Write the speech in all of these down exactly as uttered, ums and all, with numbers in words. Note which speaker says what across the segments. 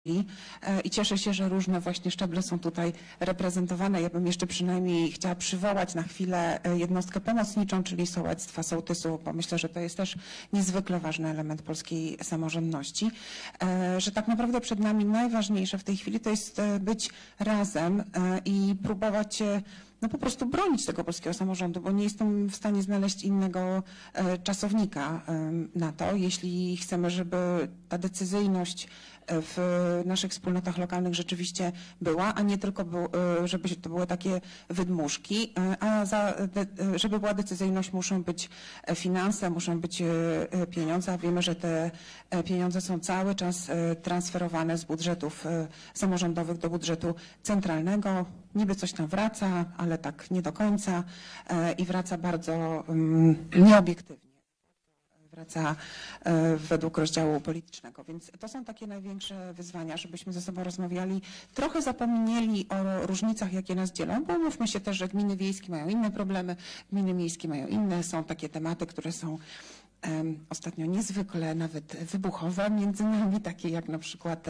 Speaker 1: I cieszę się, że różne właśnie szczeble są tutaj reprezentowane. Ja bym jeszcze przynajmniej chciała przywołać na chwilę jednostkę pomocniczą, czyli sołectwa, sołtysów, bo myślę, że to jest też niezwykle ważny element polskiej samorządności, że tak naprawdę przed nami najważniejsze w tej chwili to jest być razem i próbować no po prostu bronić tego polskiego samorządu, bo nie jestem w stanie znaleźć innego czasownika na to, jeśli chcemy, żeby ta decyzyjność w naszych wspólnotach lokalnych rzeczywiście była, a nie tylko, był, żeby to były takie wydmuszki, a za, żeby była decyzyjność, muszą być finanse, muszą być pieniądze, a wiemy, że te pieniądze są cały czas transferowane z budżetów samorządowych do budżetu centralnego. Niby coś tam wraca, ale tak nie do końca i wraca bardzo nieobiektywnie. Wraca według rozdziału politycznego. Więc to są takie największe wyzwania, żebyśmy ze sobą rozmawiali. Trochę zapomnieli o różnicach, jakie nas dzielą, bo mówmy się też, że gminy wiejskie mają inne problemy, gminy miejskie mają inne. Są takie tematy, które są Um, ostatnio niezwykle nawet wybuchowe między nami, takie jak na przykład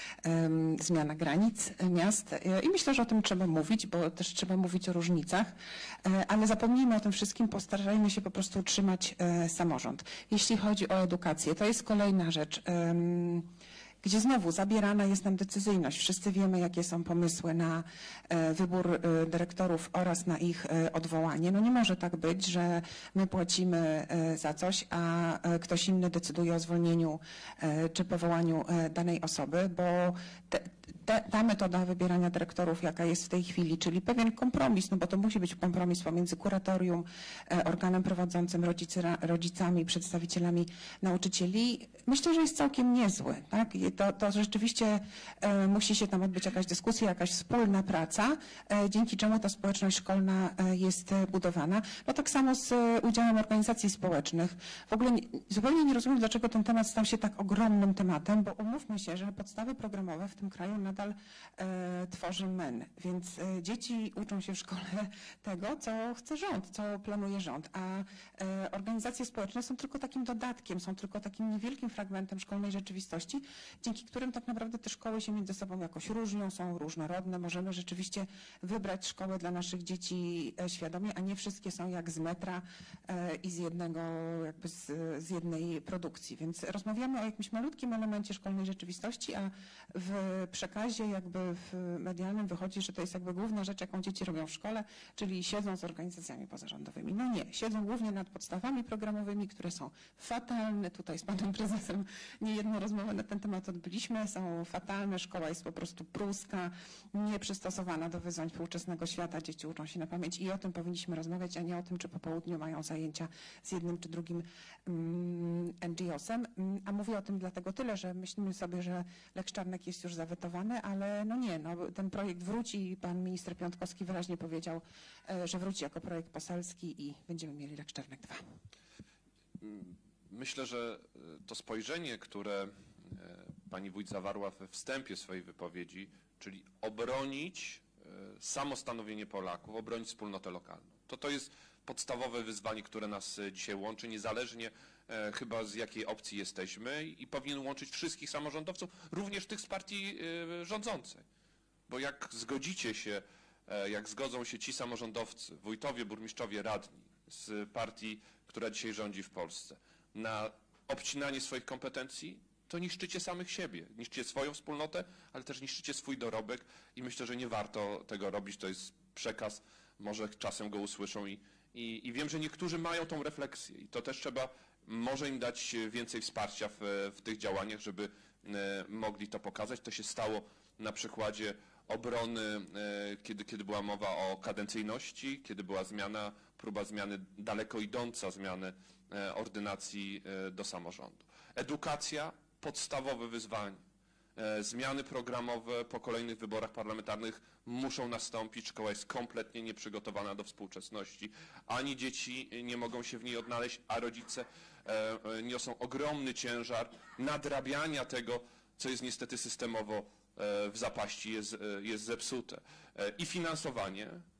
Speaker 1: um, zmiana granic miast i myślę, że o tym trzeba mówić, bo też trzeba mówić o różnicach, ale zapomnijmy o tym wszystkim, postarajmy się po prostu utrzymać e, samorząd. Jeśli chodzi o edukację, to jest kolejna rzecz, um, gdzie znowu zabierana jest nam decyzyjność. Wszyscy wiemy, jakie są pomysły na wybór dyrektorów oraz na ich odwołanie. No nie może tak być, że my płacimy za coś, a ktoś inny decyduje o zwolnieniu czy powołaniu danej osoby, bo te, te, ta metoda wybierania dyrektorów, jaka jest w tej chwili, czyli pewien kompromis, no bo to musi być kompromis pomiędzy kuratorium, organem prowadzącym, rodzicy, rodzicami, przedstawicielami nauczycieli, myślę, że jest całkiem niezły. Tak? To, to rzeczywiście e, musi się tam odbyć jakaś dyskusja, jakaś wspólna praca, e, dzięki czemu ta społeczność szkolna e, jest budowana. No tak samo z e, udziałem organizacji społecznych. W ogóle nie, zupełnie nie rozumiem, dlaczego ten temat stał się tak ogromnym tematem, bo umówmy się, że podstawy programowe w tym kraju nadal e, tworzy M E N, więc e, dzieci uczą się w szkole tego, co chce rząd, co planuje rząd, a e, organizacje społeczne są tylko takim dodatkiem, są tylko takim niewielkim fragmentem szkolnej rzeczywistości, dzięki którym tak naprawdę te szkoły się między sobą jakoś różnią, są różnorodne. Możemy rzeczywiście wybrać szkołę dla naszych dzieci świadomie, a nie wszystkie są jak z metra i z jednego, jakby z, z jednej produkcji. Więc rozmawiamy o jakimś malutkim elemencie szkolnej rzeczywistości, a w przekazie jakby w medialnym wychodzi, że to jest jakby główna rzecz, jaką dzieci robią w szkole, czyli siedzą z organizacjami pozarządowymi. No nie, siedzą głównie nad podstawami programowymi, które są fatalne. Tutaj z panem prezesem niejedną rozmowę na ten temat odbyliśmy, są fatalne, szkoła jest po prostu pruska, nieprzystosowana do wyzwań współczesnego świata, dzieci uczą się na pamięć i o tym powinniśmy rozmawiać, a nie o tym, czy po południu mają zajęcia z jednym czy drugim um, N G O S-em. A mówię o tym dlatego tyle, że myślimy sobie, że Lex Czarnek jest już zawetowany, ale no nie, no, ten projekt wróci i pan minister Piątkowski wyraźnie powiedział, że wróci jako projekt poselski i będziemy mieli Lex Czarnek dwa.
Speaker 2: Myślę, że to spojrzenie, które pani wójt zawarła we wstępie swojej wypowiedzi, czyli obronić samostanowienie Polaków, obronić wspólnotę lokalną. To to jest podstawowe wyzwanie, które nas dzisiaj łączy, niezależnie chyba z jakiej opcji jesteśmy i powinien łączyć wszystkich samorządowców, również tych z partii rządzącej. Bo jak zgodzicie się, jak zgodzą się ci samorządowcy, wójtowie, burmistrzowie, radni z partii, która dzisiaj rządzi w Polsce, na obcinanie swoich kompetencji, to niszczycie samych siebie, niszczycie swoją wspólnotę, ale też niszczycie swój dorobek i myślę, że nie warto tego robić. To jest przekaz, może czasem go usłyszą i, i, i wiem, że niektórzy mają tą refleksję i to też trzeba może im dać więcej wsparcia w, w tych działaniach, żeby e, mogli to pokazać. To się stało na przykładzie obrony, e, kiedy, kiedy była mowa o kadencyjności, kiedy była zmiana, próba zmiany, daleko idąca zmiany e, ordynacji e, do samorządu. Edukacja, podstawowe wyzwanie. E, zmiany programowe po kolejnych wyborach parlamentarnych muszą nastąpić. Szkoła jest kompletnie nieprzygotowana do współczesności. Ani dzieci nie mogą się w niej odnaleźć, a rodzice e, e, niosą ogromny ciężar nadrabiania tego, co jest niestety systemowo e, w zapaści, jest, e, jest zepsute. E, I finansowanie.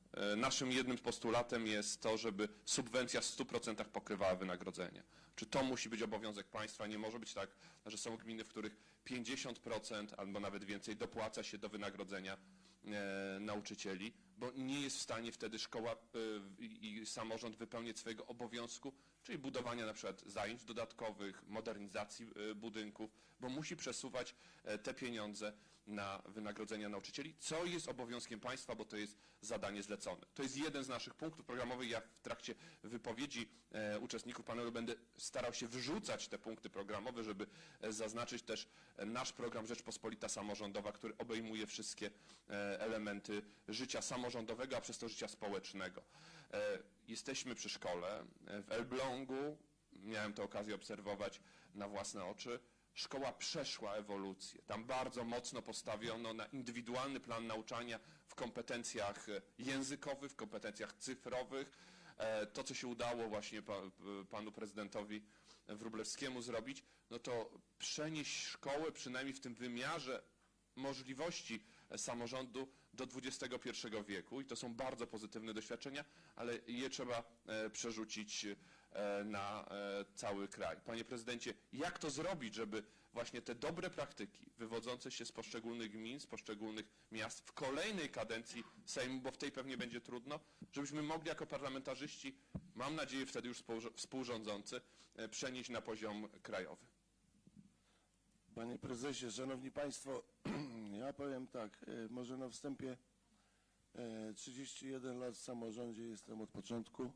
Speaker 2: E, Naszym jednym z postulatem jest to, żeby subwencja w stu procentach pokrywała wynagrodzenia. Czy to musi być obowiązek państwa? Nie może być tak, że są gminy, w których pięćdziesiąt procent albo nawet więcej dopłaca się do wynagrodzenia e, nauczycieli, bo nie jest w stanie wtedy szkoła e, i samorząd wypełnić swojego obowiązku, czyli budowania na przykład zajęć dodatkowych, modernizacji e, budynków, bo musi przesuwać e, te pieniądze na wynagrodzenia nauczycieli, co jest obowiązkiem państwa, bo to jest zadanie zlecone. To jest jeden z naszych punktów programowych. Ja w trakcie wypowiedzi e, uczestników panelu będę starał się wrzucać te punkty programowe, żeby e, zaznaczyć też e, nasz program Rzeczpospolita Samorządowa, który obejmuje wszystkie e, elementy życia samorządowego, a przez to życia społecznego. E, jesteśmy przy szkole. E, w Elblągu miałem tę okazję obserwować na własne oczy. Szkoła przeszła ewolucję. Tam bardzo mocno postawiono na indywidualny plan nauczania w kompetencjach językowych, w kompetencjach cyfrowych. To, co się udało właśnie panu prezydentowi Wróblewskiemu zrobić, no to przenieść szkołę przynajmniej w tym wymiarze możliwości samorządu do dwudziestego pierwszego wieku i to są bardzo pozytywne doświadczenia, ale je trzeba przerzucić na cały kraj. Panie prezydencie, jak to zrobić, żeby właśnie te dobre praktyki wywodzące się z poszczególnych gmin, z poszczególnych miast w kolejnej kadencji Sejmu, bo w tej pewnie będzie trudno, żebyśmy mogli jako parlamentarzyści, mam nadzieję wtedy już współrządzący, przenieść na poziom krajowy?
Speaker 3: Panie prezesie, szanowni państwo, ja powiem tak, może na wstępie trzydzieści jeden lat w samorządzie jestem od początku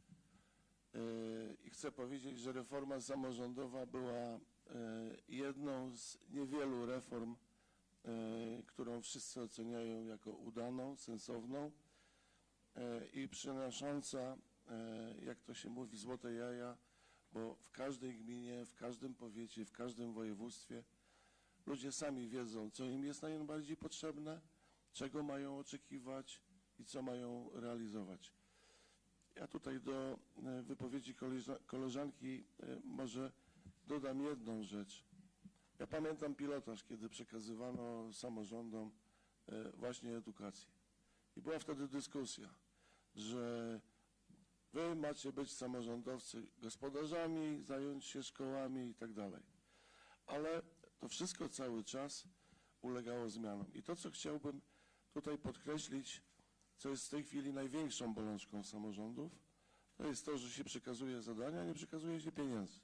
Speaker 3: i chcę powiedzieć, że reforma samorządowa była jedną z niewielu reform, którą wszyscy oceniają jako udaną, sensowną i przynosząca, jak to się mówi, złote jaja, bo w każdej gminie, w każdym powiecie, w każdym województwie ludzie sami wiedzą, co im jest najbardziej potrzebne, czego mają oczekiwać i co mają realizować. Ja tutaj do wypowiedzi koleżanki może dodam jedną rzecz. Ja pamiętam pilotaż, kiedy przekazywano samorządom właśnie edukację. I była wtedy dyskusja, że wy macie być samorządowcy gospodarzami, zająć się szkołami i tak dalej. Ale to wszystko cały czas ulegało zmianom. I to, co chciałbym tutaj podkreślić, co jest w tej chwili największą bolączką samorządów, to jest to, że się przekazuje zadania, nie przekazuje się pieniędzy.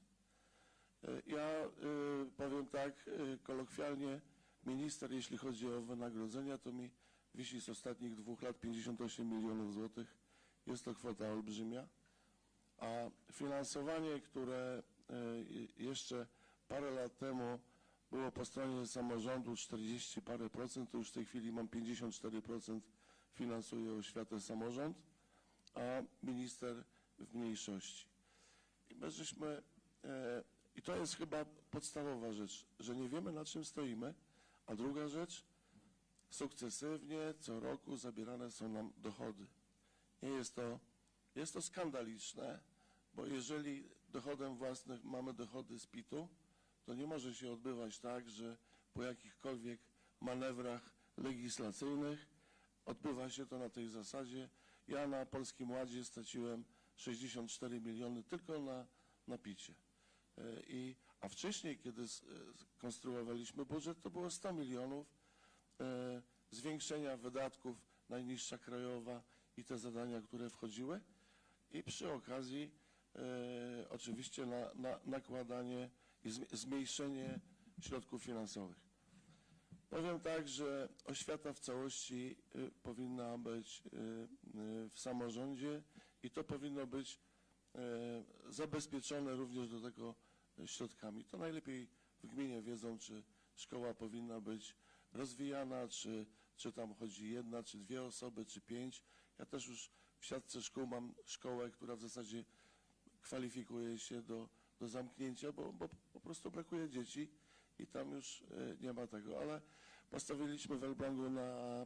Speaker 3: Ja y, powiem tak, y, kolokwialnie, minister, jeśli chodzi o wynagrodzenia, to mi wisi z ostatnich dwóch lat pięćdziesiąt osiem milionów złotych. Jest to kwota olbrzymia, a finansowanie, które y, jeszcze parę lat temu było po stronie samorządu czterdzieści parę procent, to już w tej chwili mam pięćdziesiąt cztery procent finansuje oświatę samorząd, a minister w mniejszości. I my żeśmy, e, i to jest chyba podstawowa rzecz, że nie wiemy, na czym stoimy, a druga rzecz, sukcesywnie co roku zabierane są nam dochody. Nie jest to, jest to skandaliczne, bo jeżeli dochodem własnym mamy dochody z pitu, to nie może się odbywać tak, że po jakichkolwiek manewrach legislacyjnych odbywa się to na tej zasadzie. Ja na Polskim Ładzie straciłem sześćdziesiąt cztery miliony tylko na, na picie. I, a wcześniej, kiedy konstruowaliśmy budżet, to było sto milionów e, zwiększenia wydatków, najniższa krajowa i te zadania, które wchodziły. I przy okazji e, oczywiście na, na, nakładanie i zmniejszenie środków finansowych. Powiem tak, że oświata w całości y, powinna być y, y, w samorządzie i to powinno być y, zabezpieczone również do tego środkami. To najlepiej w gminie wiedzą, czy szkoła powinna być rozwijana, czy, czy tam chodzi jedna, czy dwie osoby, czy pięć. Ja też już w siatce szkół mam szkołę, która w zasadzie kwalifikuje się do, do zamknięcia, bo, bo po prostu brakuje dzieci i tam już y, nie ma tego, ale postawiliśmy w Elblągu na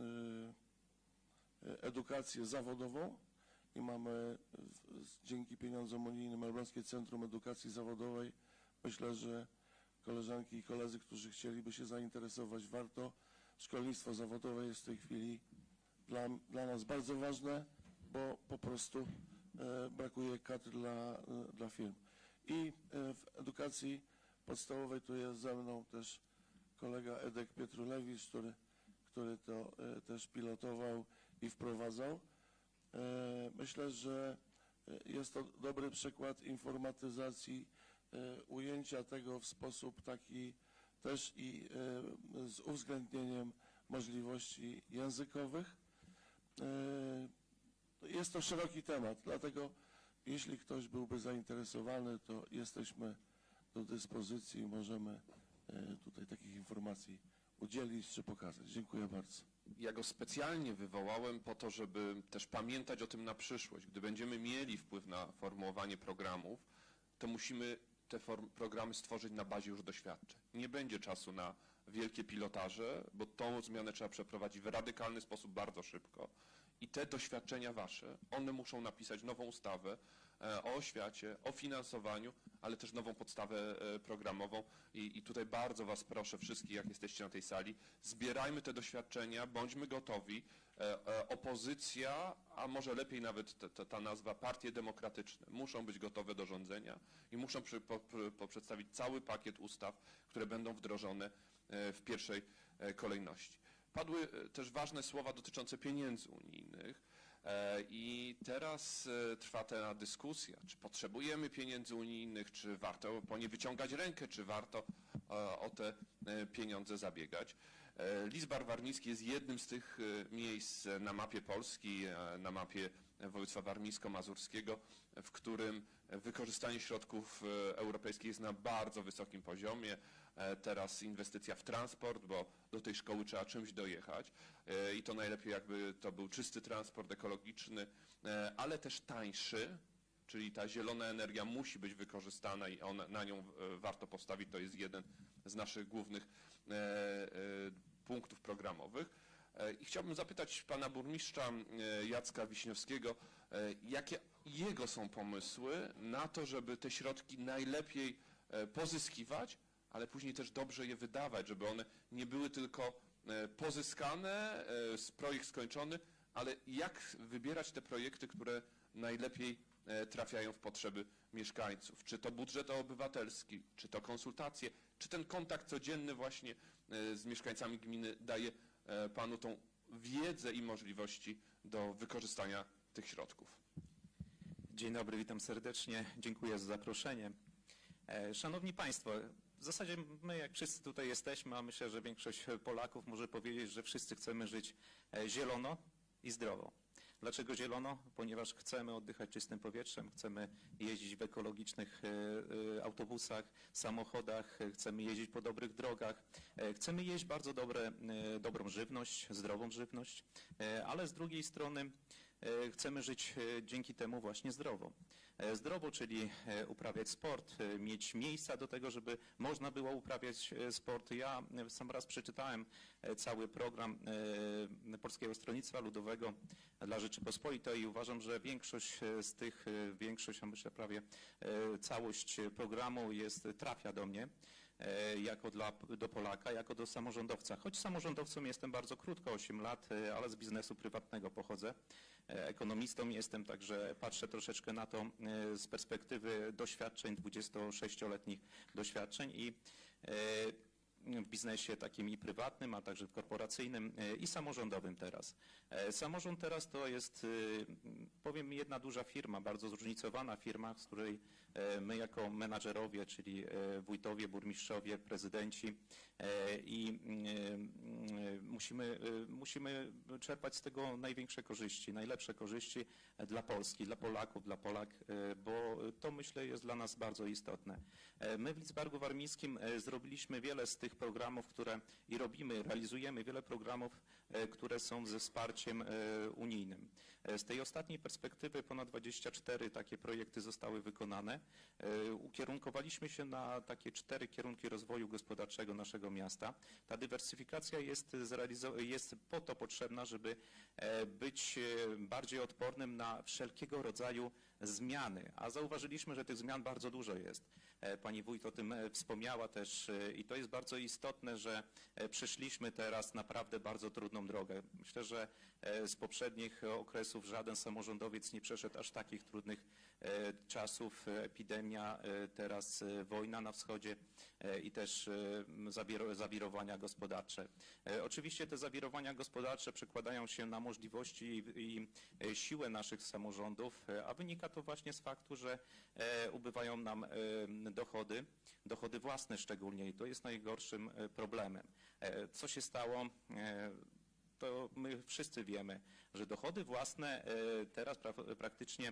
Speaker 3: y, edukację zawodową i mamy w, dzięki pieniądzom unijnym Elbląskie Centrum Edukacji Zawodowej. Myślę, że koleżanki i koledzy, którzy chcieliby się zainteresować, warto. Szkolnictwo zawodowe jest w tej chwili dla, dla nas bardzo ważne, bo po prostu e, brakuje kadr dla, e, dla firm. I e, w edukacji podstawowej tu jest ze mną też kolega Edek Pietrulewicz, który, który to e, też pilotował i wprowadzał. E, myślę, że jest to dobry przykład informatyzacji, e, ujęcia tego w sposób taki też i e, z uwzględnieniem możliwości językowych. E, jest to szeroki temat, dlatego jeśli ktoś byłby zainteresowany, to jesteśmy do dyspozycji i możemy e, tutaj takich informacji udzielić czy pokazać. Dziękuję bardzo.
Speaker 2: Ja go specjalnie wywołałem po to, żeby też pamiętać o tym na przyszłość. Gdy będziemy mieli wpływ na formułowanie programów, to musimy te form, programy stworzyć na bazie już doświadczeń. Nie będzie czasu na wielkie pilotaże, bo tą zmianę trzeba przeprowadzić w radykalny sposób bardzo szybko. I te doświadczenia wasze, one muszą napisać nową ustawę e, o oświacie, o finansowaniu, ale też nową podstawę e, programową. I, I tutaj bardzo was proszę wszystkich, jak jesteście na tej sali, zbierajmy te doświadczenia, bądźmy gotowi. E, e, opozycja, a może lepiej nawet ta, ta, ta nazwa, partie demokratyczne, muszą być gotowe do rządzenia i muszą przy, po, po przedstawić cały pakiet ustaw, które będą wdrożone e, w pierwszej e, kolejności. Padły też ważne słowa dotyczące pieniędzy unijnych i teraz trwa ta dyskusja, czy potrzebujemy pieniędzy unijnych, czy warto po nie wyciągać rękę, czy warto o te pieniądze zabiegać. Lidzbark Warmiński jest jednym z tych miejsc na mapie Polski, na mapie województwa warmińsko-mazurskiego, w którym wykorzystanie środków europejskich jest na bardzo wysokim poziomie. Teraz inwestycja w transport, bo do tej szkoły trzeba czymś dojechać i to najlepiej jakby to był czysty transport ekologiczny, ale też tańszy, czyli ta zielona energia musi być wykorzystana i ona, na nią warto postawić, to jest jeden z naszych głównych punktów programowych. I chciałbym zapytać pana burmistrza Jacka Wiśniewskiego, jakie jego są pomysły na to, żeby te środki najlepiej pozyskiwać, ale później też dobrze je wydawać, żeby one nie były tylko pozyskane, projekt skończony, ale jak wybierać te projekty, które najlepiej trafiają w potrzeby mieszkańców. Czy to budżet obywatelski, czy to konsultacje, czy ten kontakt codzienny właśnie z mieszkańcami gminy daje panu tą wiedzę i możliwości do wykorzystania tych środków.
Speaker 4: Dzień dobry, witam serdecznie. Dziękuję za zaproszenie. Szanowni Państwo, w zasadzie my jak wszyscy tutaj jesteśmy, a myślę, że większość Polaków może powiedzieć, że wszyscy chcemy żyć zielono i zdrowo. Dlaczego zielono? Ponieważ chcemy oddychać czystym powietrzem, chcemy jeździć w ekologicznych autobusach, samochodach, chcemy jeździć po dobrych drogach, chcemy jeść bardzo dobre, dobrą żywność, zdrową żywność, ale z drugiej strony chcemy żyć dzięki temu właśnie zdrowo. Zdrowo, czyli uprawiać sport, mieć miejsca do tego, żeby można było uprawiać sport. Ja sam raz przeczytałem cały program Polskiego Stronnictwa Ludowego dla Rzeczypospolitej i uważam, że większość z tych, większość, a myślę prawie całość programu jest, trafia do mnie jako dla, do Polaka, jako do samorządowca. Choć samorządowcem jestem bardzo krótko, osiem lat, ale z biznesu prywatnego pochodzę. Ekonomistą jestem, także patrzę troszeczkę na to z perspektywy doświadczeń, dwudziestosześcioletnich doświadczeń i w biznesie takim i prywatnym, a także korporacyjnym i samorządowym teraz. Samorząd teraz to jest, powiem, jedna duża firma, bardzo zróżnicowana firma, z której my jako menadżerowie, czyli wójtowie, burmistrzowie, prezydenci i musimy, musimy czerpać z tego największe korzyści, najlepsze korzyści dla Polski, dla Polaków, dla Polak, bo to myślę jest dla nas bardzo istotne. My w Lidzbarku Warmińskim zrobiliśmy wiele z tych programów, które i robimy, realizujemy wiele programów, które są ze wsparciem unijnym. Z tej ostatniej perspektywy ponad dwadzieścia cztery takie projekty zostały wykonane. Ukierunkowaliśmy się na takie cztery kierunki rozwoju gospodarczego naszego miasta. Ta dywersyfikacja jest, jest po to potrzebna, żeby być bardziej odpornym na wszelkiego rodzaju zmiany, a zauważyliśmy, że tych zmian bardzo dużo jest. Pani wójt o tym wspomniała też i to jest bardzo istotne, że przeszliśmy teraz naprawdę bardzo trudną drogę. Myślę, że z poprzednich okresów żaden samorządowiec nie przeszedł aż takich trudnych czasów. Epidemia, teraz wojna na wschodzie i też zawirowania gospodarcze. Oczywiście te zawirowania gospodarcze przekładają się na możliwości i siłę naszych samorządów, a wynika to właśnie z faktu, że ubywają nam dochody, dochody własne szczególnie i to jest najgorszym problemem. Co się stało? To my wszyscy wiemy, że dochody własne teraz pra praktycznie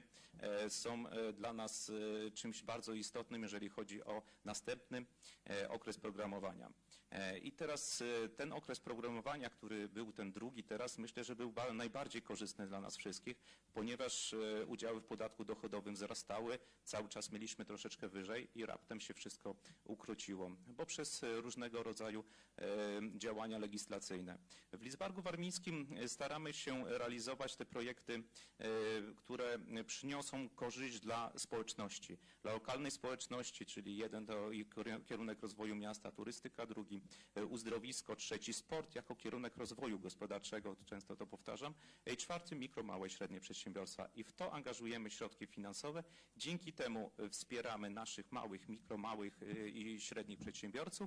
Speaker 4: są dla nas czymś bardzo istotnym, jeżeli chodzi o następny okres programowania. I teraz ten okres programowania, który był ten drugi teraz, myślę, że był najbardziej korzystny dla nas wszystkich, ponieważ udziały w podatku dochodowym wzrastały, cały czas mieliśmy troszeczkę wyżej i raptem się wszystko ukróciło, bo przez różnego rodzaju działania legislacyjne. W Lidzbarku Warmińskim staramy się realizować te projekty, które przyniosą korzyść dla społeczności, dla lokalnej społeczności, czyli jeden to kierunek rozwoju miasta, turystyka, drugi uzdrowisko, trzeci sport jako kierunek rozwoju gospodarczego, często to powtarzam, i czwarty mikro, małe i średnie przedsiębiorstwa i w to angażujemy środki finansowe. Dzięki temu wspieramy naszych małych, mikro, małych i średnich przedsiębiorców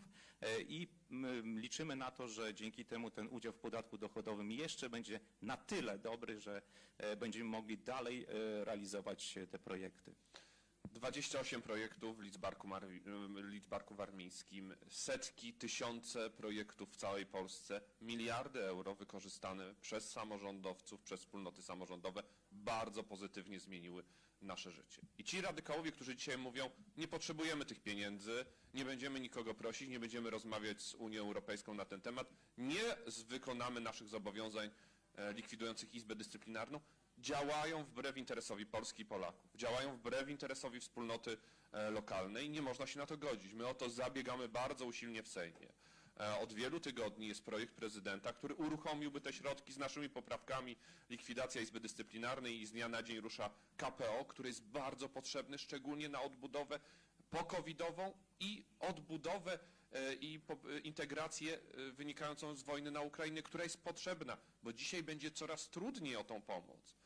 Speaker 4: i liczymy na to, że dzięki temu ten udział w podatku dochodowym jeszcze będzie na tyle dobry, że będziemy mogli dalej realizować te projekty.
Speaker 2: dwadzieścia osiem projektów w Lidzbarku, Lidzbarku Warmińskim, setki, tysiące projektów w całej Polsce, miliardy euro wykorzystane przez samorządowców, przez wspólnoty samorządowe bardzo pozytywnie zmieniły nasze życie. I ci radykałowie, którzy dzisiaj mówią, nie potrzebujemy tych pieniędzy, nie będziemy nikogo prosić, nie będziemy rozmawiać z Unią Europejską na ten temat, nie wykonamy naszych zobowiązań likwidujących Izbę Dyscyplinarną, działają wbrew interesowi Polski i Polaków, działają wbrew interesowi wspólnoty lokalnej i nie można się na to godzić. My o to zabiegamy bardzo usilnie w Sejmie. Od wielu tygodni jest projekt prezydenta, który uruchomiłby te środki z naszymi poprawkami, likwidacja Izby Dyscyplinarnej i z dnia na dzień rusza K P O, który jest bardzo potrzebny, szczególnie na odbudowę pokowidową i odbudowę i integrację wynikającą z wojny na Ukrainie, która jest potrzebna, bo dzisiaj będzie coraz trudniej o tą pomoc.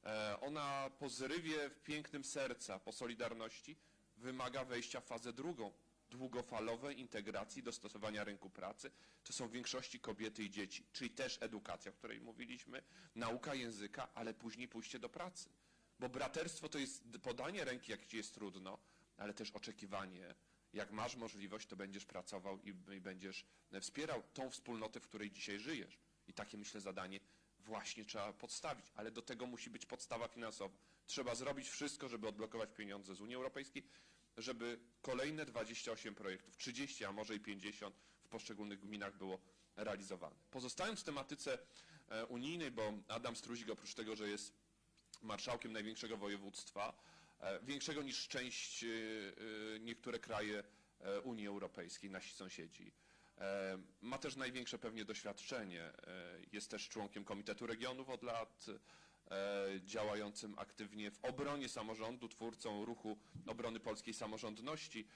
Speaker 2: Ona po zrywie w pięknym serca, po Solidarności wymaga wejścia w fazę drugą, długofalowej integracji, dostosowania rynku pracy. To są w większości kobiety i dzieci, czyli też edukacja, o której mówiliśmy, nauka języka, ale później pójście do pracy. Bo braterstwo to jest podanie ręki, jak ci jest trudno, ale też oczekiwanie. Jak masz możliwość, to będziesz pracował i, i będziesz wspierał tą wspólnotę, w której dzisiaj żyjesz. I takie, myślę, zadanie właśnie trzeba podstawić, ale do tego musi być podstawa finansowa. Trzeba zrobić wszystko, żeby odblokować pieniądze z Unii Europejskiej, żeby kolejne dwadzieścia osiem projektów, trzydzieści, a może i pięćdziesiąt w poszczególnych gminach było realizowane. Pozostając w tematyce unijnej, bo Adam Struzik oprócz tego, że jest marszałkiem największego województwa, większego niż część niektóre kraje Unii Europejskiej, nasi sąsiedzi. Ma też największe pewnie doświadczenie, jest też członkiem Komitetu Regionów od lat, działającym aktywnie w obronie samorządu, twórcą ruchu obrony polskiej samorządności,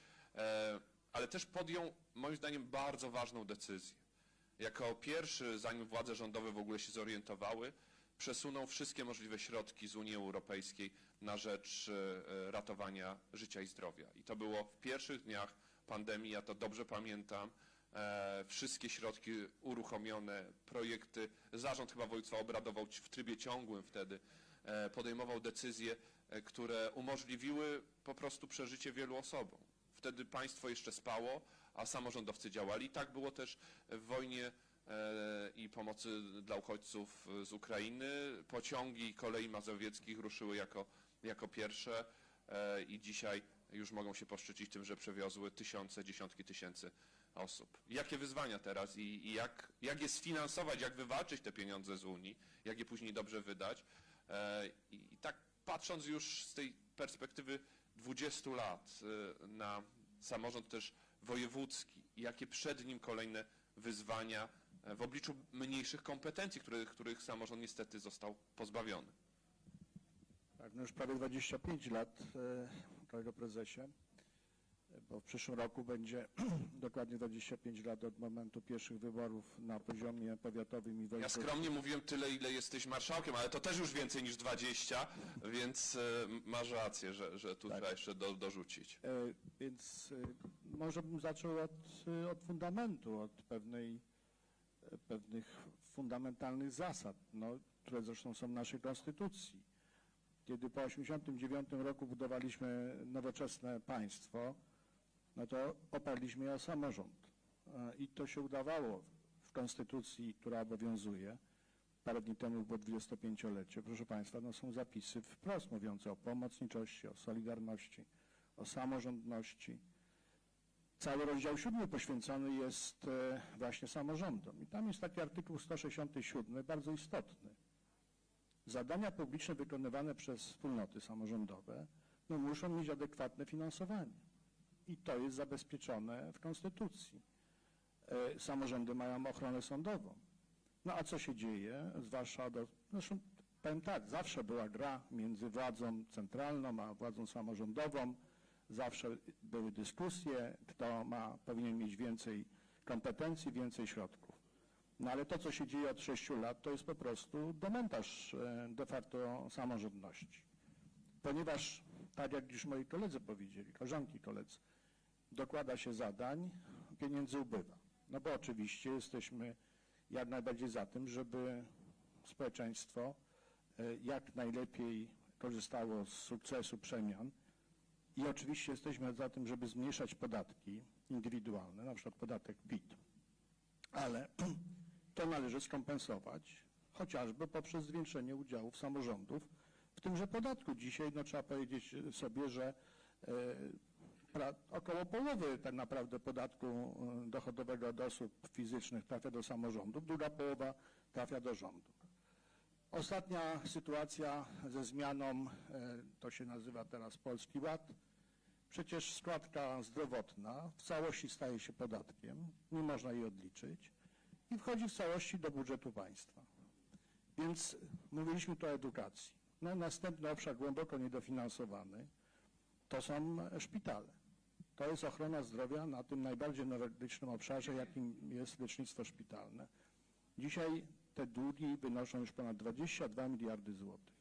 Speaker 2: ale też podjął moim zdaniem bardzo ważną decyzję. Jako pierwszy, zanim władze rządowe w ogóle się zorientowały, przesunął wszystkie możliwe środki z Unii Europejskiej na rzecz ratowania życia i zdrowia. I to było w pierwszych dniach pandemii, ja to dobrze pamiętam, e, wszystkie środki uruchomione, projekty, zarząd chyba województwa obradował w trybie ciągłym wtedy, e, podejmował decyzje, e, które umożliwiły po prostu przeżycie wielu osobom. Wtedy państwo jeszcze spało, a samorządowcy działali. I tak było też w wojnie i pomocy dla uchodźców z Ukrainy. Pociągi kolei mazowieckich ruszyły jako, jako pierwsze i dzisiaj już mogą się poszczycić tym, że przewiozły tysiące, dziesiątki tysięcy osób. Jakie wyzwania teraz i, i jak, jak je sfinansować, jak wywalczyć te pieniądze z Unii, jak je później dobrze wydać. I, i tak patrząc już z tej perspektywy dwudziestu lat na samorząd też wojewódzki i jakie przed nim kolejne wyzwania w obliczu mniejszych kompetencji, których, których samorząd niestety został pozbawiony.
Speaker 5: Tak, no już prawie dwadzieścia pięć lat, e, kolego prezesie, bo w przyszłym roku będzie dokładnie dwadzieścia pięć lat od momentu pierwszych wyborów na poziomie powiatowym i
Speaker 2: Ja
Speaker 5: wojewódzkim.
Speaker 2: skromnie mówiłem tyle, ile jesteś marszałkiem, ale to też już więcej niż dwadzieścia, więc e, masz rację, że, że tu
Speaker 5: Tak.
Speaker 2: trzeba jeszcze do, dorzucić.
Speaker 5: E, Więc e, może bym zaczął od, e, od fundamentu, od pewnej, e, pewnych fundamentalnych zasad, no, które zresztą są w naszej konstytucji. Kiedy po osiemdziesiątym dziewiątym roku budowaliśmy nowoczesne państwo, no to oparliśmy je o samorząd. E, I to się udawało w konstytucji, która obowiązuje. Parę dni temu było dwudziestopięciolecie. Proszę Państwa, no są zapisy wprost mówiące o pomocniczości, o solidarności, o samorządności. Cały rozdział siódmy poświęcony jest e, właśnie samorządom. I tam jest taki artykuł sto sześćdziesiąty siódmy, bardzo istotny. Zadania publiczne wykonywane przez wspólnoty samorządowe no, muszą mieć adekwatne finansowanie. I to jest zabezpieczone w Konstytucji. E, samorządy mają ochronę sądową. No a co się dzieje? Zwłaszcza do, zresztą powiem tak, zawsze była gra między władzą centralną a władzą samorządową. Zawsze były dyskusje, kto ma, powinien mieć więcej kompetencji, więcej środków. No ale to, co się dzieje od sześciu lat, to jest po prostu demontaż e, de facto samorządności. Ponieważ, tak jak już moi koledzy powiedzieli, koleżanki i koledzy, dokłada się zadań, pieniędzy ubywa. No bo oczywiście jesteśmy jak najbardziej za tym, żeby społeczeństwo e, jak najlepiej korzystało z sukcesu przemian i oczywiście jesteśmy za tym, żeby zmniejszać podatki indywidualne, na przykład podatek P I T. Ale to należy skompensować chociażby poprzez zwiększenie udziałów samorządów w tymże podatku. Dzisiaj no, trzeba powiedzieć sobie, że e, pra, około połowy tak naprawdę podatku e, dochodowego od osób fizycznych trafia do samorządów, druga połowa trafia do rządu. Ostatnia sytuacja ze zmianą, e, to się nazywa teraz Polski Ład. Przecież składka zdrowotna w całości staje się podatkiem, nie można jej odliczyć i wchodzi w całości do budżetu państwa. Więc mówiliśmy tu o edukacji. No, następny obszar głęboko niedofinansowany to są szpitale. To jest ochrona zdrowia na tym najbardziej newralgicznym obszarze, jakim jest lecznictwo szpitalne. Dzisiaj te długi wynoszą już ponad dwadzieścia dwa miliardy złotych.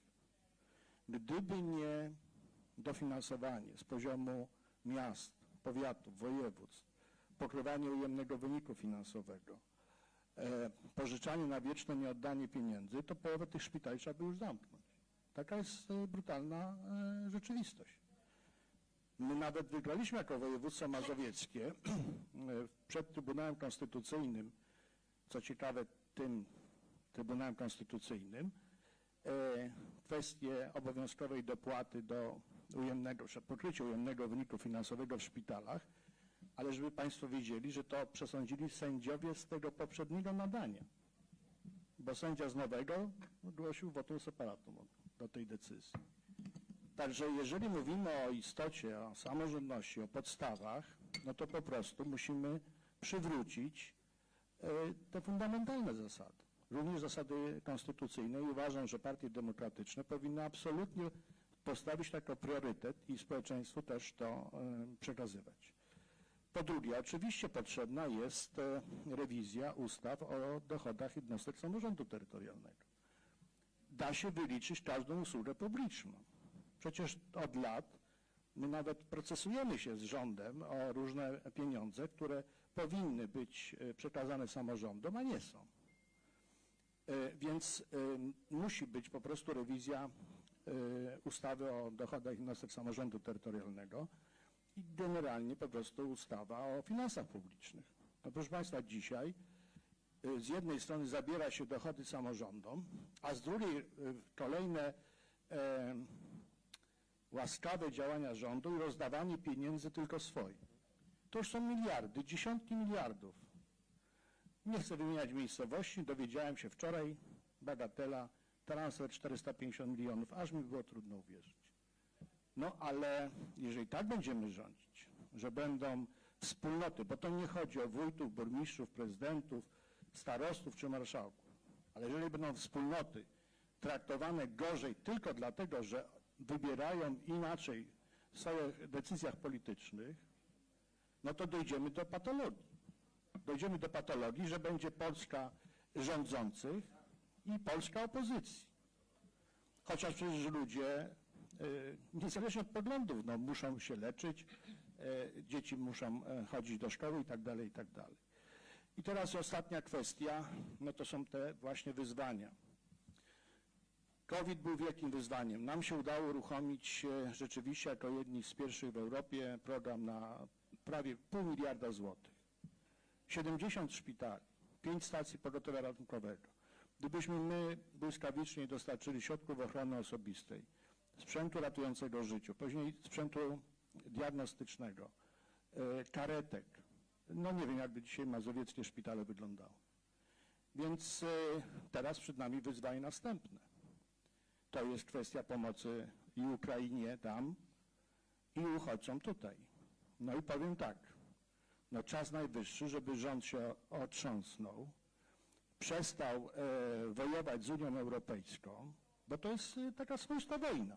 Speaker 5: Gdyby nie dofinansowanie z poziomu miast, powiatów, województw, pokrywanie ujemnego wyniku finansowego, e, pożyczanie na wieczne nieoddanie pieniędzy, to połowę tych szpitali trzeba by już zamknąć. Taka jest e, brutalna e, rzeczywistość. My nawet wygraliśmy jako województwo mazowieckie przed Trybunałem Konstytucyjnym, co ciekawe tym Trybunałem Konstytucyjnym, e, kwestię obowiązkowej dopłaty do ujemnego, pokrycia ujemnego wyniku finansowego w szpitalach, ale żeby Państwo wiedzieli, że to przesądzili sędziowie z tego poprzedniego nadania, bo sędzia z nowego ogłosił votum separatum do tej decyzji. Także jeżeli mówimy o istocie, o samorządności, o podstawach, no to po prostu musimy przywrócić e, te fundamentalne zasady, również zasady konstytucyjne i uważam, że partie demokratyczne powinny absolutnie postawić jako priorytet i społeczeństwu też to e, przekazywać. Po drugie, oczywiście potrzebna jest e, rewizja ustaw o dochodach jednostek samorządu terytorialnego. Da się wyliczyć każdą usługę publiczną. Przecież od lat my nawet procesujemy się z rządem o różne pieniądze, które powinny być e, przekazane samorządom, a nie są. E, więc e, musi być po prostu rewizja ustawy o dochodach jednostek samorządu terytorialnego i generalnie po prostu ustawa o finansach publicznych. No proszę Państwa, dzisiaj z jednej strony zabiera się dochody samorządom, a z drugiej kolejne e, łaskawe działania rządu i rozdawanie pieniędzy tylko swoim. To już są miliardy, dziesiątki miliardów. Nie chcę wymieniać miejscowości, dowiedziałem się wczoraj, bagatela, transfer czterysta pięćdziesiąt milionów, aż mi było trudno uwierzyć. No ale jeżeli tak będziemy rządzić, że będą wspólnoty, bo to nie chodzi o wójtów, burmistrzów, prezydentów, starostów czy marszałków, ale jeżeli będą wspólnoty traktowane gorzej tylko dlatego, że wybierają inaczej w swoich decyzjach politycznych, no to dojdziemy do patologii. Dojdziemy do patologii, że będzie Polska rządzących i Polska opozycji. Chociaż przecież ludzie, niezależnie od poglądów, no, muszą się leczyć, dzieci muszą chodzić do szkoły i tak dalej, i tak dalej. I teraz ostatnia kwestia, no to są te właśnie wyzwania. COVID był wielkim wyzwaniem. Nam się udało uruchomić rzeczywiście jako jedni z pierwszych w Europie program na prawie pół miliarda złotych. siedemdziesiąt szpitali, pięć stacji pogotowia ratunkowego. Gdybyśmy my błyskawicznie dostarczyli środków ochrony osobistej, sprzętu ratującego życie, później sprzętu diagnostycznego, karetek, no nie wiem, jakby dzisiaj mazowieckie szpitale wyglądały. Więc teraz przed nami wyzwanie następne. To jest kwestia pomocy i Ukrainie tam, i uchodźcom tutaj. No i powiem tak, no czas najwyższy, żeby rząd się otrząsnął, przestał e, wojować z Unią Europejską, bo to jest e, taka swoista wojna.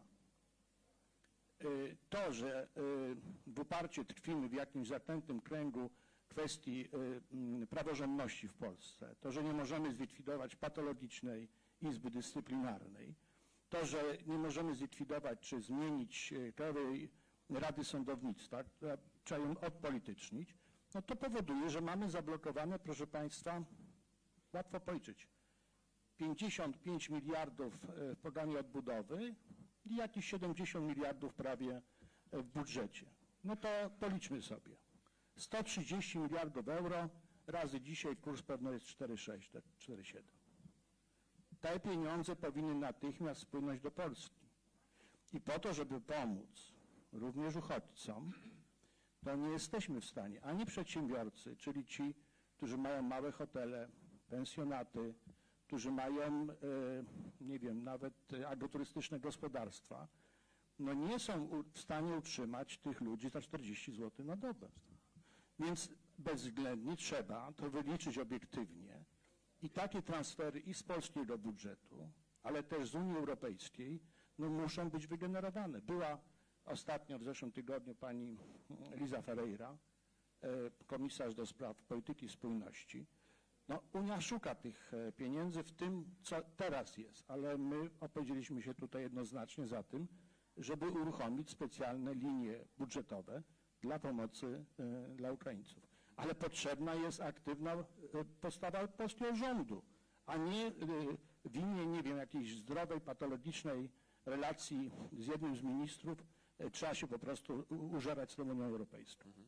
Speaker 5: E, to, że e, w uparciu tkwimy w jakimś zaklętym kręgu kwestii e, praworządności w Polsce, to, że nie możemy zlikwidować patologicznej Izby Dyscyplinarnej, to, że nie możemy zlikwidować czy zmienić Krajowej Rady Sądownictwa, która trzeba ją odpolitycznić, no to powoduje, że mamy zablokowane, proszę Państwa, łatwo policzyć, pięćdziesiąt pięć miliardów w programie odbudowy i jakieś siedemdziesiąt miliardów prawie w budżecie. No to policzmy sobie. sto trzydzieści miliardów euro razy dzisiaj kurs pewno jest cztery sześć, cztery siedem. Te pieniądze powinny natychmiast spłynąć do Polski. I po to, żeby pomóc również uchodźcom, to nie jesteśmy w stanie, ani przedsiębiorcy, czyli ci, którzy mają małe hotele, pensjonaty, którzy mają, e, nie wiem, nawet agroturystyczne gospodarstwa, no nie są w stanie utrzymać tych ludzi za czterdzieści złotych na dobę. Więc bezwzględnie trzeba to wyliczyć obiektywnie i takie transfery i z polskiego budżetu, ale też z Unii Europejskiej, no muszą być wygenerowane. Była ostatnio w zeszłym tygodniu pani Liza Ferreira, komisarz do spraw polityki spójności. No, Unia szuka tych pieniędzy w tym, co teraz jest, ale my opowiedzieliśmy się tutaj jednoznacznie za tym, żeby uruchomić specjalne linie budżetowe dla pomocy dla Ukraińców. Ale potrzebna jest aktywna postawa polskiego rządu, a nie w imię, nie wiem, jakiejś zdrowej, patologicznej relacji z jednym z ministrów trzeba się po prostu użerać z tą Unią Europejską.
Speaker 2: Mhm.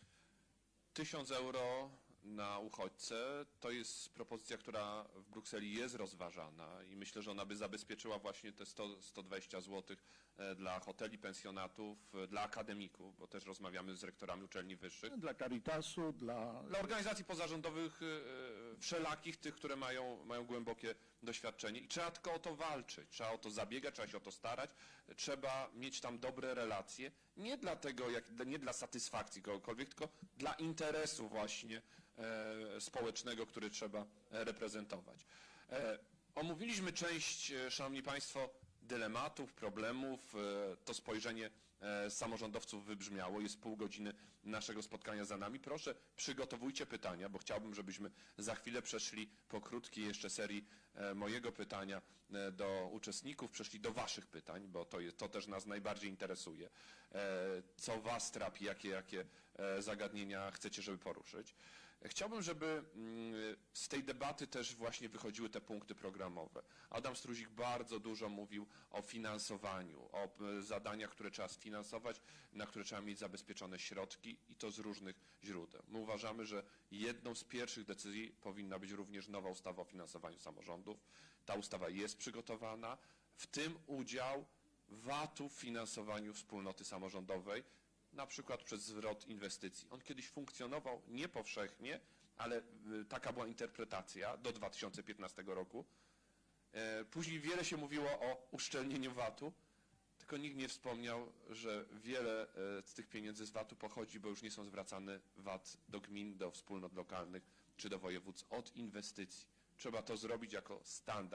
Speaker 2: Tysiąc euro na uchodźcę to jest propozycja, która w Brukseli jest rozważana i myślę, że ona by zabezpieczyła właśnie te sto, sto dwadzieścia złotych dla hoteli, pensjonatów, dla akademików, bo też rozmawiamy z rektorami uczelni wyższych.
Speaker 5: Dla Caritasu, dla...
Speaker 2: Dla organizacji pozarządowych wszelakich, tych, które mają, mają głębokie doświadczenie i trzeba tylko o to walczyć, trzeba o to zabiegać, trzeba się o to starać, trzeba mieć tam dobre relacje, nie dlatego, jak, nie dla satysfakcji kogokolwiek, tylko dla interesu właśnie e, społecznego, który trzeba reprezentować. E, omówiliśmy część, szanowni państwo, dylematów, problemów, e, to spojrzenie e, samorządowców wybrzmiało, jest pół godziny naszego spotkania za nami. Proszę, przygotowujcie pytania, bo chciałbym, żebyśmy za chwilę przeszli po krótkiej jeszcze serii e, mojego pytania e, do uczestników, przeszli do waszych pytań, bo to, jest, to też nas najbardziej interesuje. E, co was trapi, jakie, jakie e, zagadnienia chcecie, żeby poruszyć. Chciałbym, żeby z tej debaty też właśnie wychodziły te punkty programowe. Adam Struzik bardzo dużo mówił o finansowaniu, o zadaniach, które trzeba sfinansować, na które trzeba mieć zabezpieczone środki i to z różnych źródeł. My uważamy, że jedną z pierwszych decyzji powinna być również nowa ustawa o finansowaniu samorządów. Ta ustawa jest przygotowana, w tym udział vatu w finansowaniu wspólnoty samorządowej, na przykład przez zwrot inwestycji. On kiedyś funkcjonował nie powszechnie, ale taka była interpretacja do dwa tysiące piętnastego roku. Później wiele się mówiło o uszczelnieniu vatu, tylko nikt nie wspomniał, że wiele z tych pieniędzy z vatu pochodzi, bo już nie są zwracane vat do gmin, do wspólnot lokalnych czy do województw od inwestycji. Trzeba to zrobić jako standard.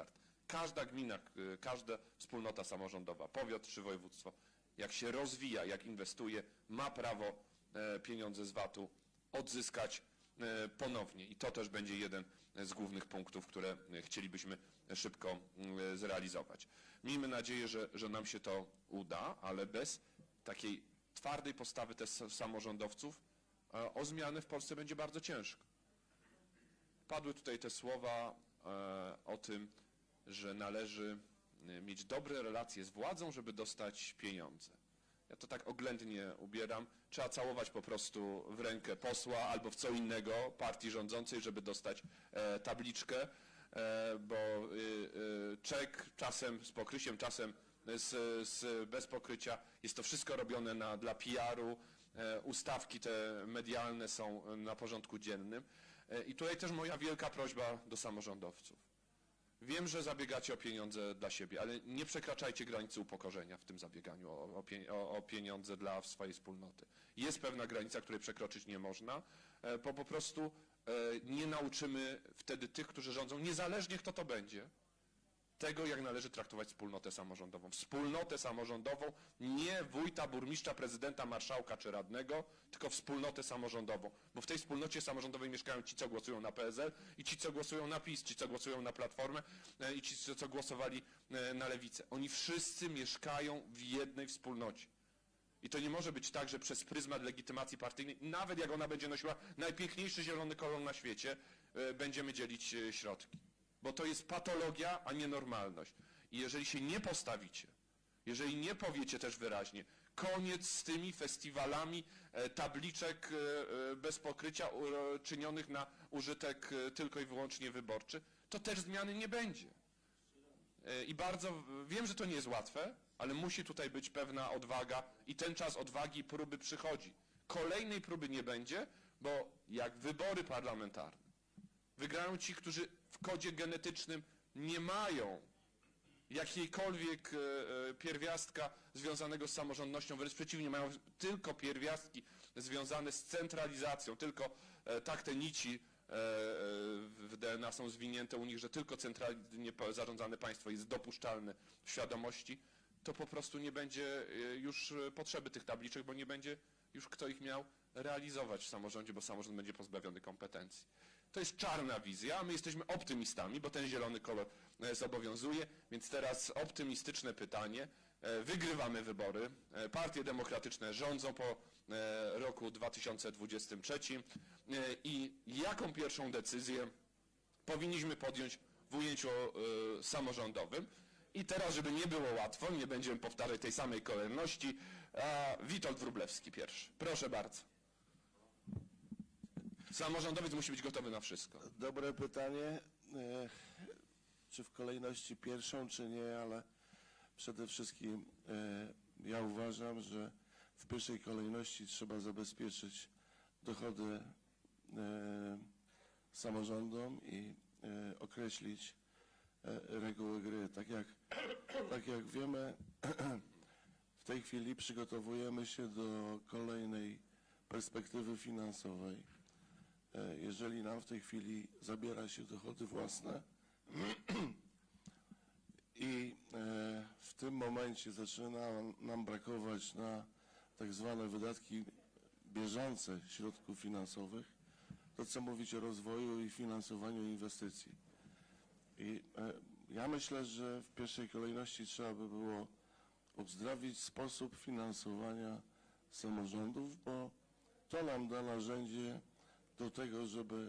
Speaker 2: Każda gmina, y, każda wspólnota samorządowa, powiat czy województwo, jak się rozwija, jak inwestuje, ma prawo e, pieniądze z vatu odzyskać e, ponownie. I to też będzie jeden z głównych punktów, które chcielibyśmy szybko e, zrealizować. Miejmy nadzieję, że, że nam się to uda, ale bez takiej twardej postawy też samorządowców e, o zmiany w Polsce będzie bardzo ciężko. Padły tutaj te słowa e, o tym, że należy mieć dobre relacje z władzą, żeby dostać pieniądze. Ja to tak oględnie ubieram. Trzeba całować po prostu w rękę posła albo w co innego partii rządzącej, żeby dostać e, tabliczkę, e, bo y, y, czek czasem z pokrysiem, czasem z, z, bez pokrycia. Jest to wszystko robione na, dla P R u. E, ustawki te medialne są na porządku dziennym. E, I tutaj też moja wielka prośba do samorządowców. Wiem, że zabiegacie o pieniądze dla siebie, ale nie przekraczajcie granicy upokorzenia w tym zabieganiu o, o, o pieniądze dla swojej wspólnoty. Jest pewna granica, której przekroczyć nie można, bo po prostu nie nauczymy wtedy tych, którzy rządzą, niezależnie kto to będzie, tego, jak należy traktować wspólnotę samorządową. Wspólnotę samorządową, nie wójta, burmistrza, prezydenta, marszałka czy radnego, tylko wspólnotę samorządową. Bo w tej wspólnocie samorządowej mieszkają ci, co głosują na P S L i ci, co głosują na PiS, ci, co głosują na Platformę i ci, co głosowali na Lewicę. Oni wszyscy mieszkają w jednej wspólnocie. I to nie może być tak, że przez pryzmat legitymacji partyjnej, nawet jak ona będzie nosiła najpiękniejszy zielony kolor na świecie, będziemy dzielić środki. Bo to jest patologia, a nie normalność. I jeżeli się nie postawicie, jeżeli nie powiecie też wyraźnie, koniec z tymi festiwalami e, tabliczek e, bez pokrycia e, czynionych na użytek e, tylko i wyłącznie wyborczy, to też zmiany nie będzie. E, I bardzo wiem, że to nie jest łatwe, ale musi tutaj być pewna odwaga i ten czas odwagi i próby przychodzi. Kolejnej próby nie będzie, bo jak wybory parlamentarne wygrają ci, którzy w kodzie genetycznym nie mają jakiejkolwiek e, pierwiastka związanego z samorządnością, wręcz przeciwnie, mają tylko pierwiastki związane z centralizacją, tylko e, tak te nici e, w D N A są zwinięte u nich, że tylko centralnie zarządzane państwo jest dopuszczalne w świadomości, to po prostu nie będzie już potrzeby tych tabliczek, bo nie będzie już kto ich miał realizować w samorządzie, bo samorząd będzie pozbawiony kompetencji. To jest czarna wizja, a my jesteśmy optymistami, bo ten zielony kolor zobowiązuje, więc teraz optymistyczne pytanie. Wygrywamy wybory, partie demokratyczne rządzą po roku dwa tysiące dwudziestym trzecim i jaką pierwszą decyzję powinniśmy podjąć w ujęciu samorządowym? I teraz, żeby nie było łatwo, nie będziemy powtarzać tej samej kolejności, a Witold Wróblewski pierwszy. Proszę bardzo. Samorządowiec musi być gotowy na wszystko.
Speaker 3: Dobre pytanie, e, czy w kolejności pierwszą, czy nie, ale przede wszystkim e, ja uważam, że w pierwszej kolejności trzeba zabezpieczyć dochody e, samorządom i e, określić e, reguły gry. Tak jak, tak jak wiemy, w tej chwili przygotowujemy się do kolejnej perspektywy finansowej. Jeżeli nam w tej chwili zabiera się dochody własne i w tym momencie zaczyna nam brakować na tak zwane wydatki bieżące środków finansowych, to co mówić o rozwoju i finansowaniu inwestycji. I ja myślę, że w pierwszej kolejności trzeba by było uzdrowić sposób finansowania samorządów, bo to nam da narzędzie do tego, żeby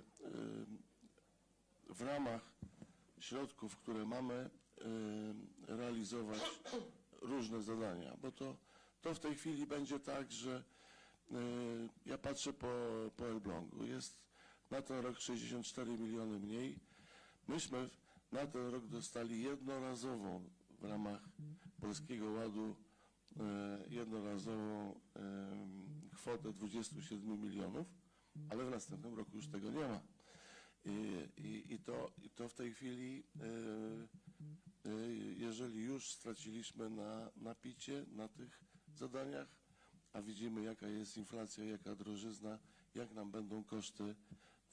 Speaker 3: w ramach środków, które mamy, realizować różne zadania, bo to, to w tej chwili będzie tak, że ja patrzę po, po Elblągu, jest na ten rok sześćdziesiąt cztery miliony mniej. Myśmy na ten rok dostali jednorazową w ramach Polskiego Ładu jednorazową kwotę dwudziestu siedmiu milionów, ale w następnym roku już tego nie ma. I, i, i, to, i to w tej chwili, y, y, jeżeli już straciliśmy na, na picie, na tych zadaniach, a widzimy jaka jest inflacja, jaka drożyzna, jak nam będą koszty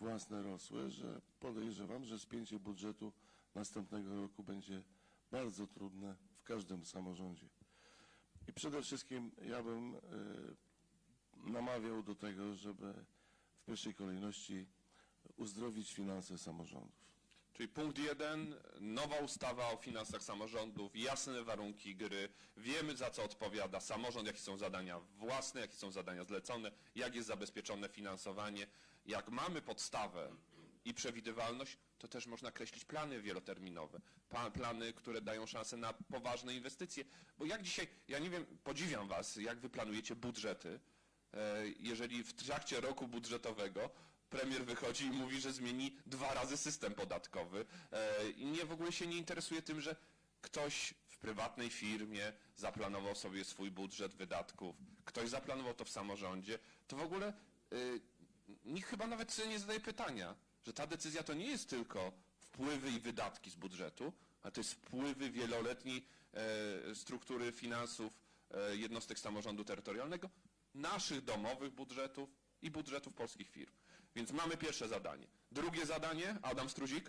Speaker 3: własne rosły, że podejrzewam, że spięcie budżetu następnego roku będzie bardzo trudne w każdym samorządzie. I przede wszystkim ja bym y, namawiał do tego, żeby w pierwszej kolejności uzdrowić finanse samorządów.
Speaker 2: Czyli punkt jeden, nowa ustawa o finansach samorządów, jasne warunki gry, wiemy za co odpowiada samorząd, jakie są zadania własne, jakie są zadania zlecone, jak jest zabezpieczone finansowanie. Jak mamy podstawę i przewidywalność, to też można kreślić plany wieloterminowe, pa- plany, które dają szansę na poważne inwestycje. Bo jak dzisiaj, ja nie wiem, podziwiam was, jak wy planujecie budżety, e, jeżeli w trakcie roku budżetowego premier wychodzi i mówi, że zmieni dwa razy system podatkowy e, i nie w ogóle się nie interesuje tym, że ktoś w prywatnej firmie zaplanował sobie swój budżet wydatków, ktoś zaplanował to w samorządzie, to w ogóle e, nikt chyba nawet sobie nie zadaje pytania, że ta decyzja to nie jest tylko wpływy i wydatki z budżetu, ale to jest wpływy wieloletniej e, struktury finansów e, jednostek samorządu terytorialnego, naszych domowych budżetów i budżetów polskich firm. Więc mamy pierwsze zadanie. Drugie zadanie, Adam Struzik.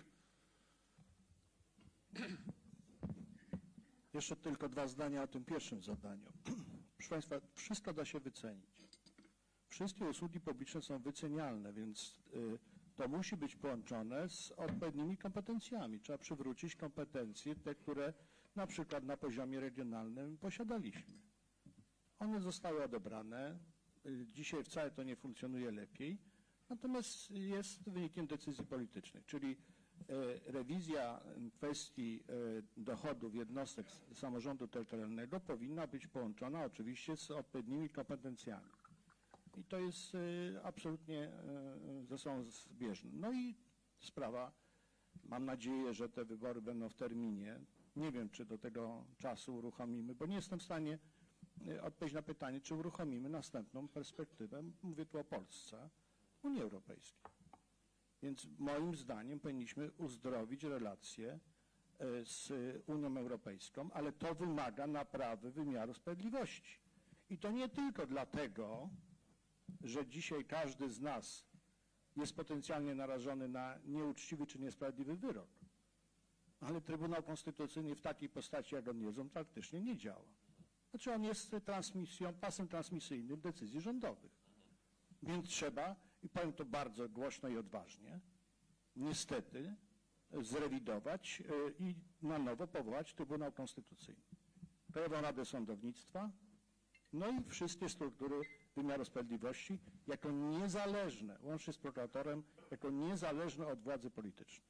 Speaker 5: Jeszcze tylko dwa zdania o tym pierwszym zadaniu. Proszę Państwa, wszystko da się wycenić. Wszystkie usługi publiczne są wycenialne, więc y, to musi być połączone z odpowiednimi kompetencjami. Trzeba przywrócić kompetencje, te, które na przykład na poziomie regionalnym posiadaliśmy. One zostały odebrane. Y, dzisiaj wcale to nie funkcjonuje lepiej. Natomiast jest wynikiem decyzji politycznych, czyli e, rewizja kwestii e, dochodów jednostek samorządu terytorialnego powinna być połączona oczywiście z odpowiednimi kompetencjami. I to jest e, absolutnie e, ze sobą zbieżne. No i sprawa, mam nadzieję, że te wybory będą w terminie. Nie wiem, czy do tego czasu uruchomimy, bo nie jestem w stanie e, odpowiedzieć na pytanie, czy uruchomimy następną perspektywę, mówię tu o Polsce, Unii Europejskiej. Więc moim zdaniem powinniśmy uzdrowić relacje z Unią Europejską, ale to wymaga naprawy wymiaru sprawiedliwości. I to nie tylko dlatego, że dzisiaj każdy z nas jest potencjalnie narażony na nieuczciwy czy niesprawiedliwy wyrok, ale Trybunał Konstytucyjny w takiej postaci, jak on jest, on praktycznie nie działa. Znaczy on jest transmisją, pasem transmisyjnym decyzji rządowych. Więc trzeba, i powiem to bardzo głośno i odważnie, niestety zrewidować i na nowo powołać Trybunał Konstytucyjny, Krajową Radę Sądownictwa, no i wszystkie struktury wymiaru sprawiedliwości jako niezależne, łącznie z prokuratorem, jako niezależne od władzy politycznej.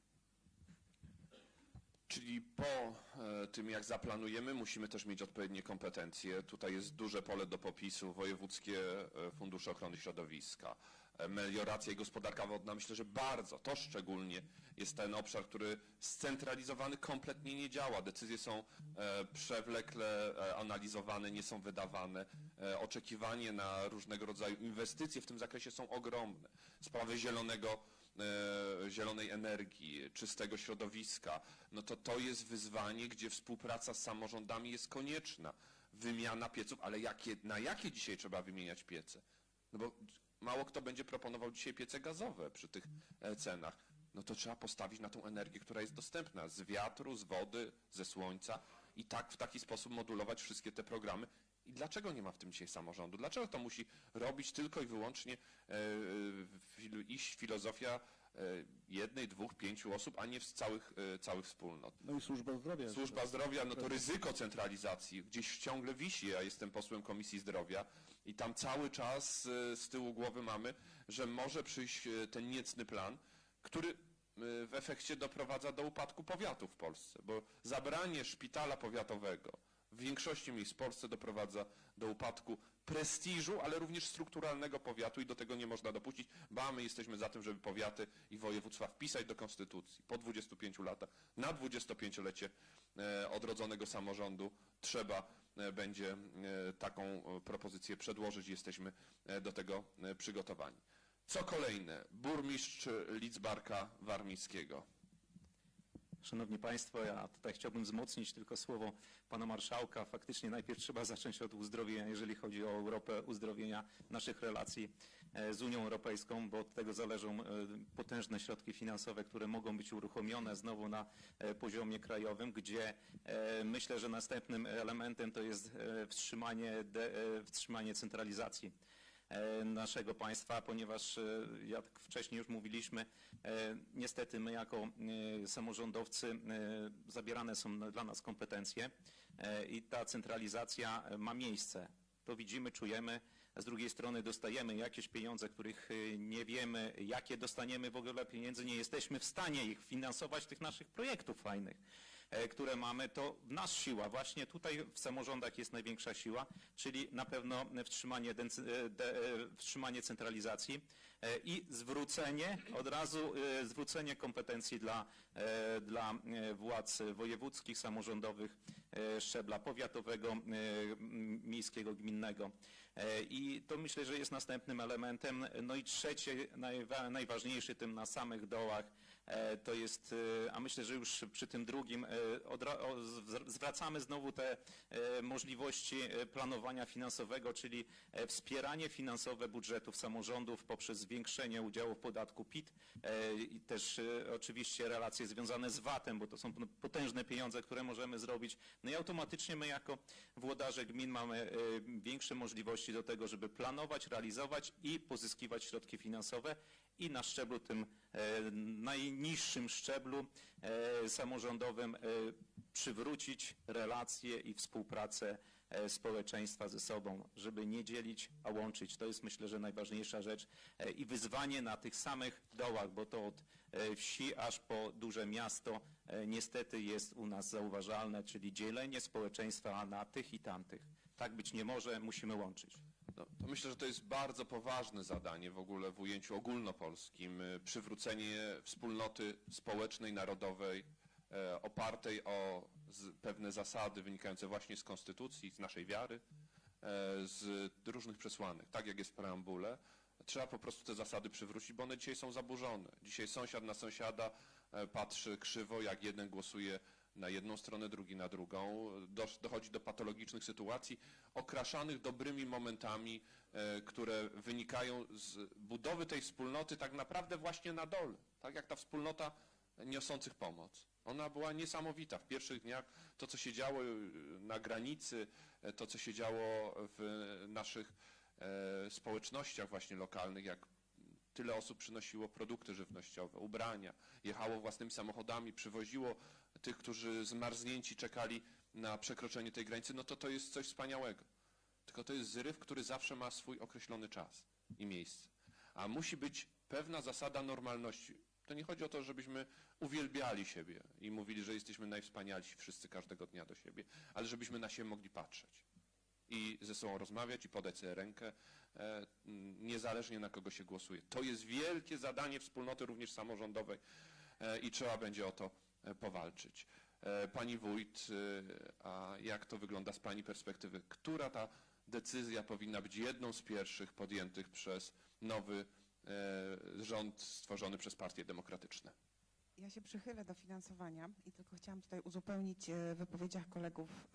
Speaker 2: Czyli po e, tym, jak zaplanujemy, musimy też mieć odpowiednie kompetencje. Tutaj jest duże pole do popisu, wojewódzkie e, fundusze ochrony środowiska, e, melioracja i gospodarka wodna. Myślę, że bardzo, to szczególnie jest ten obszar, który scentralizowany kompletnie nie działa. Decyzje są e, przewlekle e, analizowane, nie są wydawane. E, oczekiwanie na różnego rodzaju inwestycje w tym zakresie są ogromne. Sprawy zielonego E, zielonej energii, czystego środowiska, no to to jest wyzwanie, gdzie współpraca z samorządami jest konieczna. Wymiana pieców, ale jakie, na jakie dzisiaj trzeba wymieniać piece? No bo mało kto będzie proponował dzisiaj piece gazowe przy tych e, cenach. No to trzeba postawić na tą energię, która jest dostępna z wiatru, z wody, ze słońca i tak w taki sposób modulować wszystkie te programy. I dlaczego nie ma w tym dzisiaj samorządu? Dlaczego to musi robić tylko i wyłącznie e, fil, iść filozofia e, jednej, dwóch, pięciu osób, a nie z całych, e, całych wspólnot?
Speaker 5: No i służba zdrowia.
Speaker 2: Służba zdrowia, no to ryzyko centralizacji gdzieś ciągle wisi. Ja jestem posłem Komisji Zdrowia i tam cały czas e, z tyłu głowy mamy, że może przyjść e, ten niecny plan, który e, w efekcie doprowadza do upadku powiatu w Polsce, bo zabranie szpitala powiatowego w większości miejsc w Polsce doprowadza do upadku prestiżu, ale również strukturalnego powiatu i do tego nie można dopuścić, bo my jesteśmy za tym, żeby powiaty i województwa wpisać do Konstytucji po dwudziestu pięciu latach. Na dwudziestopięciolecie e, odrodzonego samorządu trzeba e, będzie e, taką e, propozycję przedłożyć i jesteśmy e, do tego e, przygotowani. Co kolejne? Burmistrz Lidzbarka Warmińskiego.
Speaker 4: Szanowni Państwo, ja tutaj chciałbym wzmocnić tylko słowo Pana Marszałka. Faktycznie najpierw trzeba zacząć od uzdrowienia, jeżeli chodzi o Europę, uzdrowienia naszych relacji z Unią Europejską, bo od tego zależą potężne środki finansowe, które mogą być uruchomione znowu na poziomie krajowym, gdzie myślę, że następnym elementem to jest wstrzymanie, de, wstrzymanie centralizacji naszego państwa, ponieważ jak wcześniej już mówiliśmy, niestety my jako samorządowcy zabierane są dla nas kompetencje i ta centralizacja ma miejsce. To widzimy, czujemy. Z drugiej strony dostajemy jakieś pieniądze, których nie wiemy, jakie dostaniemy w ogóle pieniędzy, nie jesteśmy w stanie ich finansować, tych naszych projektów fajnych, które mamy. To nas siła, właśnie tutaj w samorządach jest największa siła, czyli na pewno wstrzymanie, de, de, wstrzymanie centralizacji i zwrócenie, od razu zwrócenie kompetencji dla, dla władz wojewódzkich, samorządowych, szczebla powiatowego, miejskiego, gminnego. I to myślę, że jest następnym elementem. No i trzecie, najwa, najważniejszy tym na samych dołach, to jest, a myślę, że już przy tym drugim zwracamy znowu te możliwości planowania finansowego, czyli wspieranie finansowe budżetów samorządów poprzez zwiększenie udziału w podatku P I T i też oczywiście relacje związane z V A T-em, bo to są potężne pieniądze, które możemy zrobić. No i automatycznie my jako włodarze gmin mamy większe możliwości do tego, żeby planować, realizować i pozyskiwać środki finansowe i na szczeblu tym e, najniższym szczeblu e, samorządowym e, przywrócić relacje i współpracę e, społeczeństwa ze sobą, żeby nie dzielić, a łączyć. To jest myślę, że najważniejsza rzecz e, i wyzwanie na tych samych dołach, bo to od e, wsi aż po duże miasto e, niestety jest u nas zauważalne, czyli dzielenie społeczeństwa na tych i tamtych. Tak być nie może, musimy łączyć.
Speaker 2: No, to myślę, że to jest bardzo poważne zadanie w ogóle w ujęciu ogólnopolskim. Przywrócenie wspólnoty społecznej, narodowej, e, opartej o z, pewne zasady wynikające właśnie z konstytucji, z naszej wiary, e, z różnych przesłanek, tak jak jest w preambule. Trzeba po prostu te zasady przywrócić, bo one dzisiaj są zaburzone. Dzisiaj sąsiad na sąsiada e, patrzy krzywo, jak jeden głosuje na jedną stronę, drugi na drugą. Do, dochodzi do patologicznych sytuacji, okraszanych dobrymi momentami, e, które wynikają z budowy tej wspólnoty tak naprawdę właśnie na dole. Tak jak ta wspólnota niosących pomoc. Ona była niesamowita. W pierwszych dniach to, co się działo na granicy, to, co się działo w naszych e, społecznościach właśnie lokalnych, jak tyle osób przynosiło produkty żywnościowe, ubrania, jechało własnymi samochodami, przywoziło tych, którzy zmarznięci czekali na przekroczenie tej granicy, no to to jest coś wspaniałego. Tylko to jest zryw, który zawsze ma swój określony czas i miejsce. A musi być pewna zasada normalności. To nie chodzi o to, żebyśmy uwielbiali siebie i mówili, że jesteśmy najwspanialsi wszyscy każdego dnia do siebie, ale żebyśmy na siebie mogli patrzeć i ze sobą rozmawiać i podać sobie rękę, e, niezależnie na kogo się głosuje. To jest wielkie zadanie wspólnoty również samorządowej e, i trzeba będzie o to e, powalczyć. E, pani wójt, e, a jak to wygląda z pani perspektywy? Która ta decyzja powinna być jedną z pierwszych podjętych przez nowy e, rząd stworzony przez partie demokratyczne?
Speaker 1: Ja się przychylę do finansowania i tylko chciałam tutaj uzupełnić w wypowiedziach kolegów,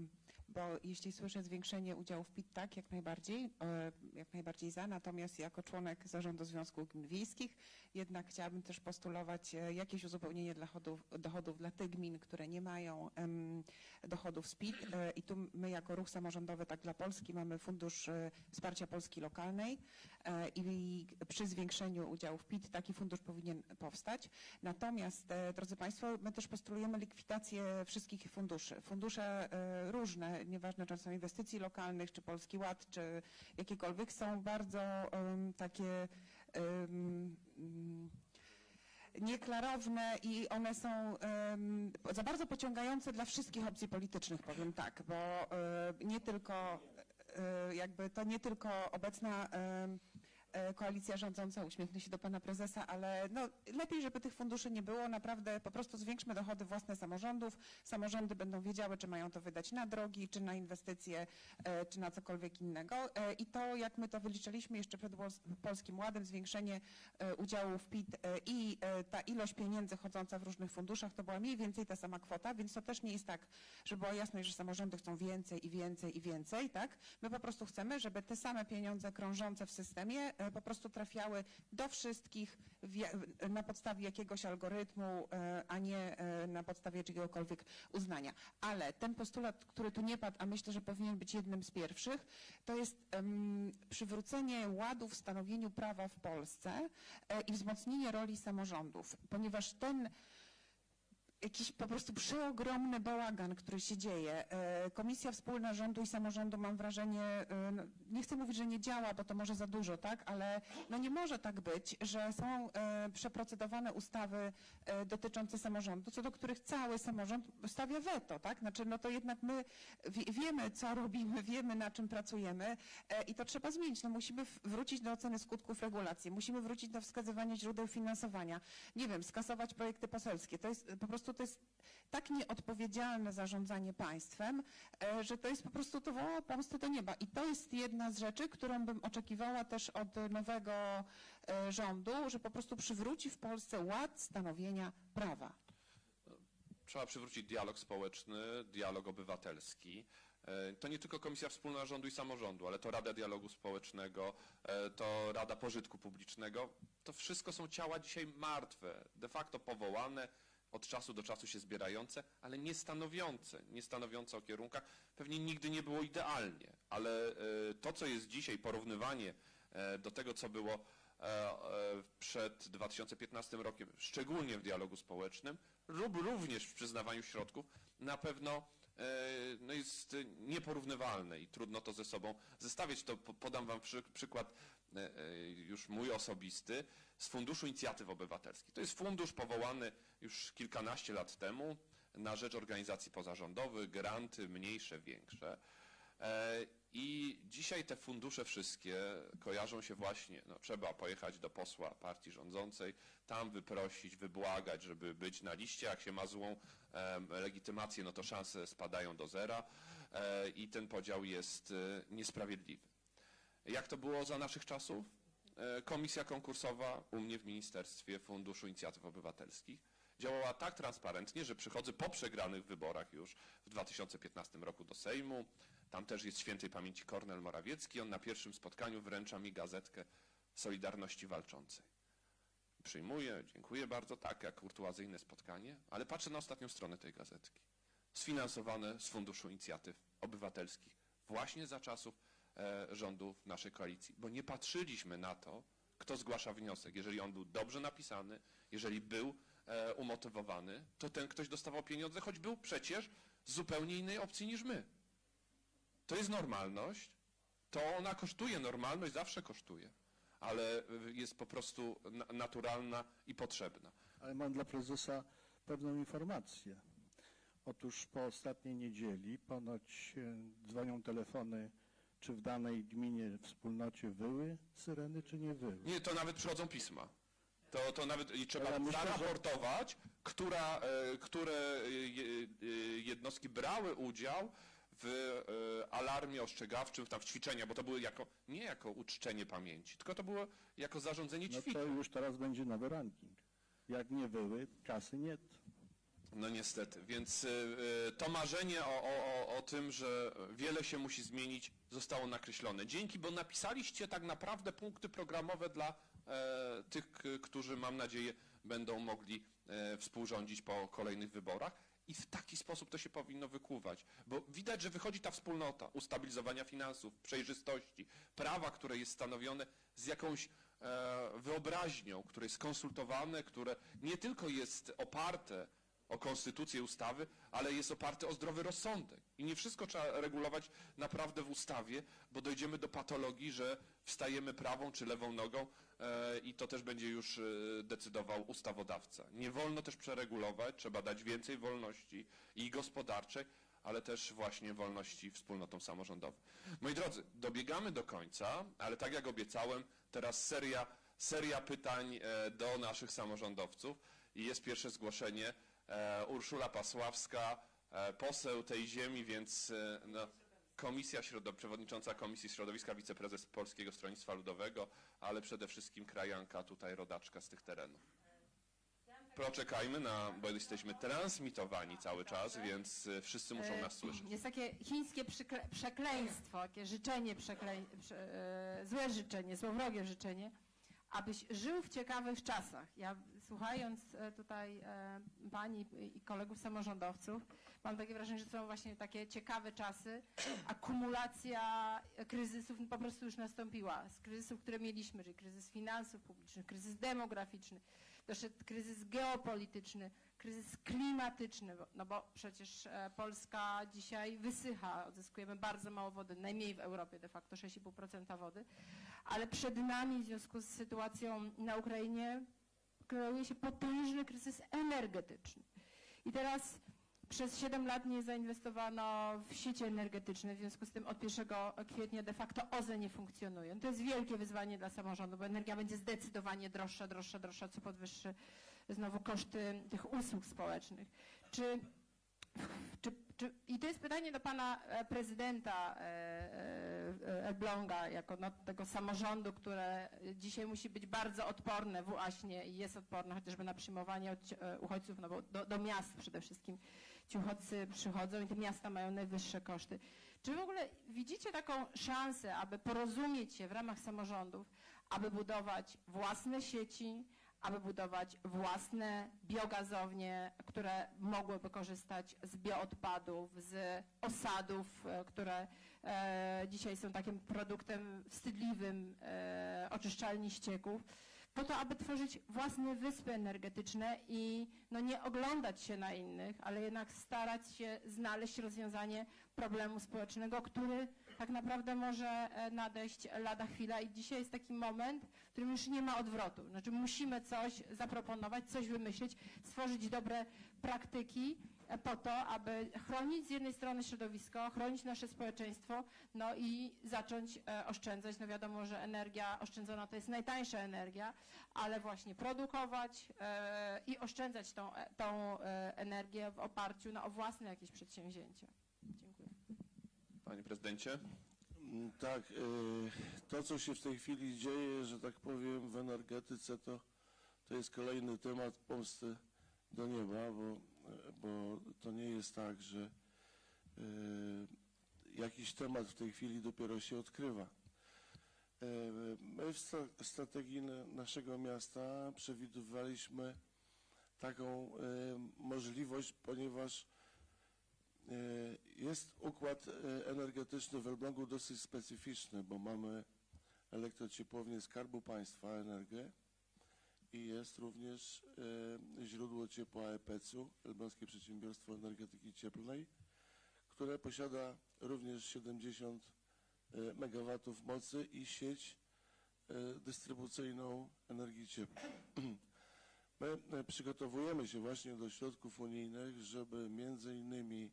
Speaker 1: bo jeśli słyszę zwiększenie udziału w P I T, tak, jak najbardziej, jak najbardziej za, natomiast jako członek Zarządu Związku Gmin Wiejskich jednak chciałabym też postulować jakieś uzupełnienie dochodów, dochodów dla tych gmin, które nie mają um, dochodów z P I T i tu my jako ruch samorządowy, tak dla Polski, mamy Fundusz Wsparcia Polski Lokalnej i przy zwiększeniu udziału w P I T taki fundusz powinien powstać. Natomiast Natomiast, drodzy Państwo, my też postulujemy likwidację wszystkich funduszy. Fundusze różne, nieważne czy są inwestycji lokalnych, czy Polski Ład, czy jakiekolwiek, są bardzo um, takie um, nieklarowne i one są um, za bardzo pociągające dla wszystkich opcji politycznych, powiem tak, bo um, nie tylko, um, jakby to nie tylko obecna um, e, koalicja rządząca, uśmiechnę się do pana prezesa, ale no, lepiej, żeby tych funduszy nie było. Naprawdę po prostu zwiększmy dochody własne samorządów. Samorządy będą wiedziały, czy mają to wydać na drogi, czy na inwestycje, e, czy na cokolwiek innego. E, I to, jak my to wyliczyliśmy jeszcze przed Wol- Polskim Ładem, zwiększenie e, udziału w P I T e, i e, ta ilość pieniędzy chodząca w różnych funduszach, to była mniej więcej ta sama kwota, więc to też nie jest tak, żeby była jasność, że samorządy chcą więcej i więcej i więcej, tak? My po prostu chcemy, żeby te same pieniądze krążące w systemie e, po prostu trafiały do wszystkich w, ja- na podstawie jakiegoś algorytmu, e, a nie e, na podstawie jakiegokolwiek uznania. Ale ten postulat, który tu nie padł, a myślę, że powinien być jednym z pierwszych, to jest em, przywrócenie ładu w stanowieniu prawa w Polsce e, i wzmocnienie roli samorządów, ponieważ ten jakiś po prostu przeogromny bałagan, który się dzieje. E, Komisja Wspólna Rządu i Samorządu, mam wrażenie, e, no, nie chcę mówić, że nie działa, bo to może za dużo, tak, ale no nie może tak być, że są e, przeprocedowane ustawy e, dotyczące samorządu, co do których cały samorząd stawia weto, tak, znaczy no to jednak my wie, wiemy, co robimy, wiemy, na czym pracujemy e, i to trzeba zmienić. No musimy w- wrócić do oceny skutków regulacji, musimy wrócić do wskazywania źródeł finansowania, nie wiem, skasować projekty poselskie. To jest po prostu to jest tak nieodpowiedzialne zarządzanie państwem, e, że to jest po prostu to woła pomsty do nieba. I to jest jedna z rzeczy, którą bym oczekiwała też od nowego e, rządu, że po prostu przywróci w Polsce ład stanowienia prawa.
Speaker 2: Trzeba przywrócić dialog społeczny, dialog obywatelski. E, To nie tylko Komisja Wspólna Rządu i Samorządu, ale to Rada Dialogu Społecznego, e, to Rada Pożytku Publicznego. To wszystko są ciała dzisiaj martwe, de facto powołane, od czasu do czasu się zbierające, ale nie stanowiące, nie stanowiące o kierunkach. Pewnie nigdy nie było idealnie, ale e, to, co jest dzisiaj, porównywanie e, do tego, co było e, e, przed dwa tysiące piętnastym rokiem, szczególnie w dialogu społecznym, lub również w przyznawaniu środków, na pewno e, no jest nieporównywalne i trudno to ze sobą zestawiać. To po- podam wam przy, przykład e, e, już mój osobisty z Funduszu Inicjatyw Obywatelskich. To jest fundusz powołany już kilkanaście lat temu na rzecz organizacji pozarządowych, granty mniejsze, większe. E, I dzisiaj te fundusze wszystkie kojarzą się właśnie, no, trzeba pojechać do posła partii rządzącej, tam wyprosić, wybłagać, żeby być na liście. Jak się ma złą em, legitymację, no to szanse spadają do zera e, i ten podział jest e, niesprawiedliwy. Jak to było za naszych czasów? E, Komisja konkursowa u mnie w Ministerstwie Funduszu Inicjatyw Obywatelskich działała tak transparentnie, że przychodzę po przegranych wyborach już w dwa tysiące piętnastym roku do Sejmu. Tam też jest świętej pamięci Kornel Morawiecki. On na pierwszym spotkaniu wręcza mi gazetkę Solidarności Walczącej. Przyjmuję, dziękuję bardzo, tak, jak kurtuazyjne spotkanie, ale patrzę na ostatnią stronę tej gazetki. Sfinansowane z Funduszu Inicjatyw Obywatelskich właśnie za czasów e, rządów naszej koalicji, bo nie patrzyliśmy na to, kto zgłasza wniosek. Jeżeli on był dobrze napisany, jeżeli był e, umotywowany, to ten ktoś dostawał pieniądze, choć był przecież z zupełnie innej opcji niż my. To jest normalność, to ona kosztuje, normalność zawsze kosztuje, ale jest po prostu na- naturalna i potrzebna.
Speaker 5: Ale mam dla prezesa pewną informację. Otóż po ostatniej niedzieli ponoć e, dzwonią telefony, czy w danej gminie, wspólnocie wyły syreny, czy nie wyły.
Speaker 2: Nie, to nawet przychodzą pisma. To, to nawet i trzeba
Speaker 5: Ale myślę, że-
Speaker 2: zaraportować, która, e, które e, je- e, jednostki brały udział w e, alarmie ostrzegawczym, tam w ćwiczenia, bo to były jako, nie jako uczczenie pamięci, tylko to było jako zarządzanie
Speaker 5: No
Speaker 2: ćwiczeń.
Speaker 5: to już teraz będzie nowy ranking. Jak nie wyły, kasy nie.
Speaker 2: No niestety, więc y, y, to marzenie o, o, o, o tym, że wiele się musi zmienić, zostało nakreślone. Dzięki, bo napisaliście tak naprawdę punkty programowe dla e, tych, k- którzy mam nadzieję będą mogli e, współrządzić po kolejnych wyborach i w taki sposób to się powinno wykuwać, bo widać, że wychodzi ta wspólnota ustabilizowania finansów, przejrzystości, prawa, które jest stanowione z jakąś e, wyobraźnią, które jest konsultowane, które nie tylko jest oparte o konstytucję, ustawy, ale jest oparte o zdrowy rozsądek. I nie wszystko trzeba regulować naprawdę w ustawie, bo dojdziemy do patologii, że wstajemy prawą czy lewą nogą e, i to też będzie już e, decydował ustawodawca. Nie wolno też przeregulować, trzeba dać więcej wolności i gospodarczej, ale też właśnie wolności wspólnotom samorządowym. Moi drodzy, dobiegamy do końca, ale tak jak obiecałem, teraz seria, seria pytań e, do naszych samorządowców i jest pierwsze zgłoszenie. E, Urszula Pasławska, e, poseł tej ziemi, więc e, no, Komisja Środo, przewodnicząca Komisji Środowiska, wiceprezes Polskiego Stronnictwa Ludowego, ale przede wszystkim krajanka, tutaj rodaczka z tych terenów. Poczekajmy na, bo jesteśmy transmitowani cały czas, więc e, wszyscy muszą nas słyszeć.
Speaker 6: Jest takie chińskie przykle- przekleństwo, takie życzenie, przekle- prze- e, złe życzenie, złowrogie życzenie, abyś żył w ciekawych czasach. Ja słuchając e, tutaj e, pani i kolegów samorządowców, mam takie wrażenie, że są właśnie takie ciekawe czasy. Akumulacja kryzysów po prostu już nastąpiła. Z kryzysów, które mieliśmy, czyli kryzys finansów publicznych, kryzys demograficzny, doszedł kryzys geopolityczny, kryzys klimatyczny, bo- no bo przecież e, Polska dzisiaj wysycha, odzyskujemy bardzo mało wody, najmniej w Europie de facto sześć i pół procent wody, ale przed nami w związku z sytuacją na Ukrainie kreuje się potężny kryzys energetyczny. I teraz przez siedem lat nie zainwestowano w sieci energetyczne, w związku z tym od pierwszego kwietnia de facto O Z E nie funkcjonuje. To jest wielkie wyzwanie dla samorządu, bo energia będzie zdecydowanie droższa, droższa, droższa, co podwyższy znowu koszty tych usług społecznych. Czy, czy, czy, I to jest pytanie do pana e, prezydenta e, e, Elbląga, jako no, tego samorządu, które dzisiaj musi być bardzo odporne właśnie i jest odporne chociażby na przyjmowanie od, e, uchodźców, no bo do, do miast przede wszystkim ci uchodźcy przychodzą i te miasta mają najwyższe koszty. Czy w ogóle widzicie taką szansę, aby porozumieć się w ramach samorządów, aby budować własne sieci, aby budować własne biogazownie, które mogłyby korzystać z bioodpadów, z osadów, e, które e, dzisiaj są takim produktem wstydliwym e, oczyszczalni ścieków, po to, aby tworzyć własne wyspy energetyczne i no, nie oglądać się na innych, ale jednak starać się znaleźć rozwiązanie problemu społecznego, który tak naprawdę może e, nadejść lada chwila i dzisiaj jest taki moment, w którym już nie ma odwrotu. Znaczy musimy coś zaproponować, coś wymyślić, stworzyć dobre praktyki e, po to, aby chronić z jednej strony środowisko, chronić nasze społeczeństwo, no i zacząć e, oszczędzać. No wiadomo, że energia oszczędzona to jest najtańsza energia, ale właśnie produkować e, i oszczędzać tą, e, tą e, energię w oparciu no, o własne jakieś przedsięwzięcia. Dziękuję.
Speaker 2: Panie prezydencie.
Speaker 3: Mm, Tak, y, to co się w tej chwili dzieje, że tak powiem, w energetyce, to, to jest kolejny temat pomsty do nieba, bo, bo to nie jest tak, że y, jakiś temat w tej chwili dopiero się odkrywa. Y, My w sta- strategii na- naszego miasta przewidywaliśmy taką y, możliwość, ponieważ y, jest układ y, energetyczny w Elblągu dosyć specyficzny, bo mamy elektrociepłownię Skarbu Państwa, Energę, i jest również y, źródło ciepła E P E C u, Elbląskie Przedsiębiorstwo Energetyki Cieplnej, które posiada również siedemdziesiąt y, megawatów mocy i sieć y, dystrybucyjną energii cieplnej. My y, przygotowujemy się właśnie do środków unijnych, żeby między innymi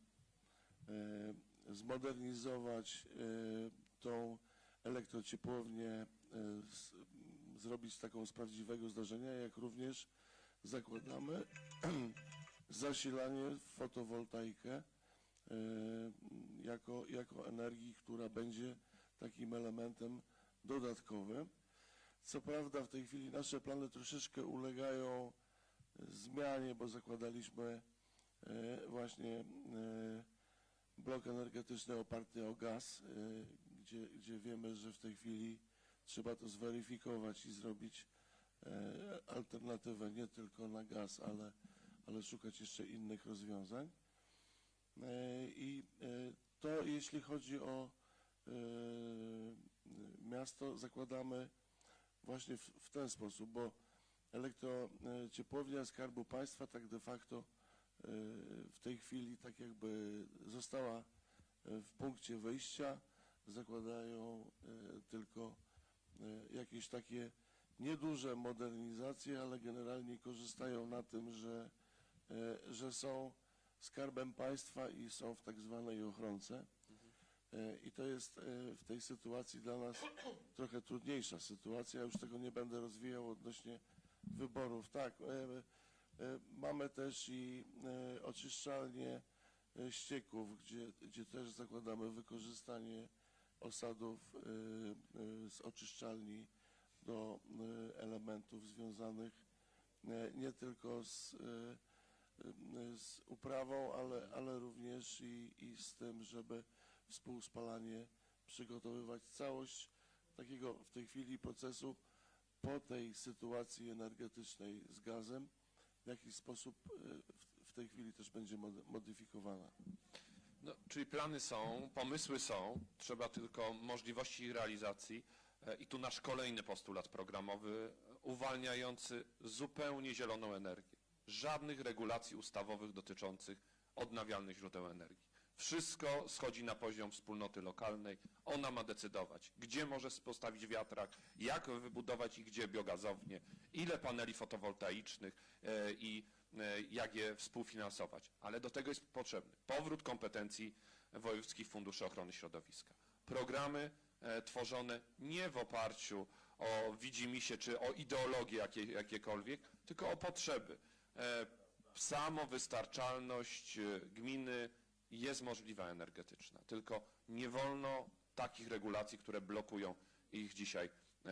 Speaker 3: y, zmodernizować y, tą elektrociepłownię, y, z, zrobić taką z prawdziwego zdarzenia, jak również zakładamy zasilanie w fotowoltaikę y, jako, jako energii, która będzie takim elementem dodatkowym. Co prawda w tej chwili nasze plany troszeczkę ulegają zmianie, bo zakładaliśmy y, właśnie y, blok energetyczny oparty o gaz, y, gdzie, gdzie wiemy, że w tej chwili trzeba to zweryfikować i zrobić e, alternatywę nie tylko na gaz, ale, ale szukać jeszcze innych rozwiązań. E, I e, to jeśli chodzi o e, miasto, zakładamy właśnie w, w ten sposób, bo elektrociepłownia Skarbu Państwa tak de facto e, w tej chwili tak jakby została w punkcie wyjścia, zakładają e, tylko e, jakieś takie nieduże modernizacje, ale generalnie korzystają na tym, że, e, że są Skarbem Państwa i są w tak zwanej ochronce. E, I to jest e, w tej sytuacji dla nas trochę trudniejsza sytuacja. Ja już tego nie będę rozwijał odnośnie wyborów. Tak, e, e, mamy też i e, oczyszczalnie e, ścieków, gdzie, gdzie też zakładamy wykorzystanie osadów e, e, z oczyszczalni do e, elementów związanych e, nie tylko z, e, e, z uprawą, ale, ale również i, i z tym, żeby współspalanie przygotowywać całość takiego w tej chwili procesu po tej sytuacji energetycznej z gazem, w jaki sposób e, w, w tej chwili też będzie mod- modyfikowana.
Speaker 2: No, czyli plany są, pomysły są, trzeba tylko możliwości ich realizacji e, i tu nasz kolejny postulat programowy e, uwalniający zupełnie zieloną energię. Żadnych regulacji ustawowych dotyczących odnawialnych źródeł energii. Wszystko schodzi na poziom wspólnoty lokalnej. Ona ma decydować, gdzie może postawić wiatrak, jak wybudować i gdzie biogazownię, ile paneli fotowoltaicznych e, i e, jak je współfinansować. Ale do tego jest potrzebny powrót kompetencji wojewódzkich funduszy ochrony środowiska. Programy e, tworzone nie w oparciu o widzimisię czy o ideologię jakie, jakiekolwiek, tylko o potrzeby. E, samowystarczalność e, gminy jest możliwa energetyczna, tylko nie wolno takich regulacji, które blokują ich dzisiaj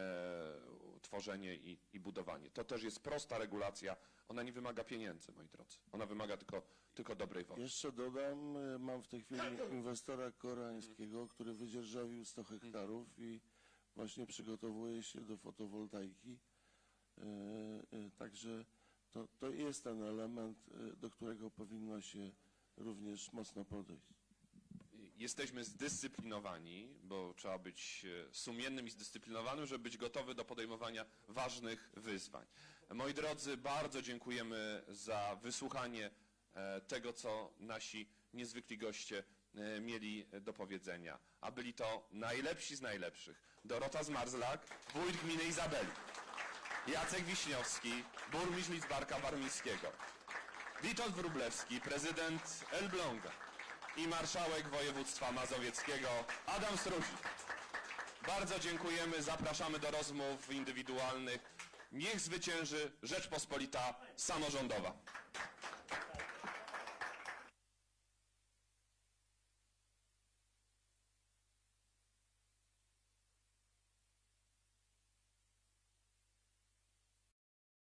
Speaker 2: e, tworzenie i, i budowanie. To też jest prosta regulacja, ona nie wymaga pieniędzy, moi drodzy, ona wymaga tylko, tylko dobrej woli.
Speaker 3: Jeszcze dodam, e, mam w tej chwili inwestora koreańskiego, który wydzierżawił sto hektarów i właśnie przygotowuje się do fotowoltaiki. E, e, także to, to jest ten element, e, do którego powinno się również mocno podejść.
Speaker 2: Jesteśmy zdyscyplinowani, bo trzeba być sumiennym i zdyscyplinowanym, żeby być gotowy do podejmowania ważnych wyzwań. Moi drodzy, bardzo dziękujemy za wysłuchanie tego, co nasi niezwykli goście mieli do powiedzenia. A byli to najlepsi z najlepszych. Dorota Zmarzlak, wójt gminy Izabeli. Jacek Wiśniowski, burmistrz Lidzbarka Warmińskiego. Witold Wróblewski, prezydent Elbląga i marszałek województwa mazowieckiego Adam Struzik. Bardzo dziękujemy, zapraszamy do rozmów indywidualnych. Niech zwycięży Rzeczpospolita samorządowa.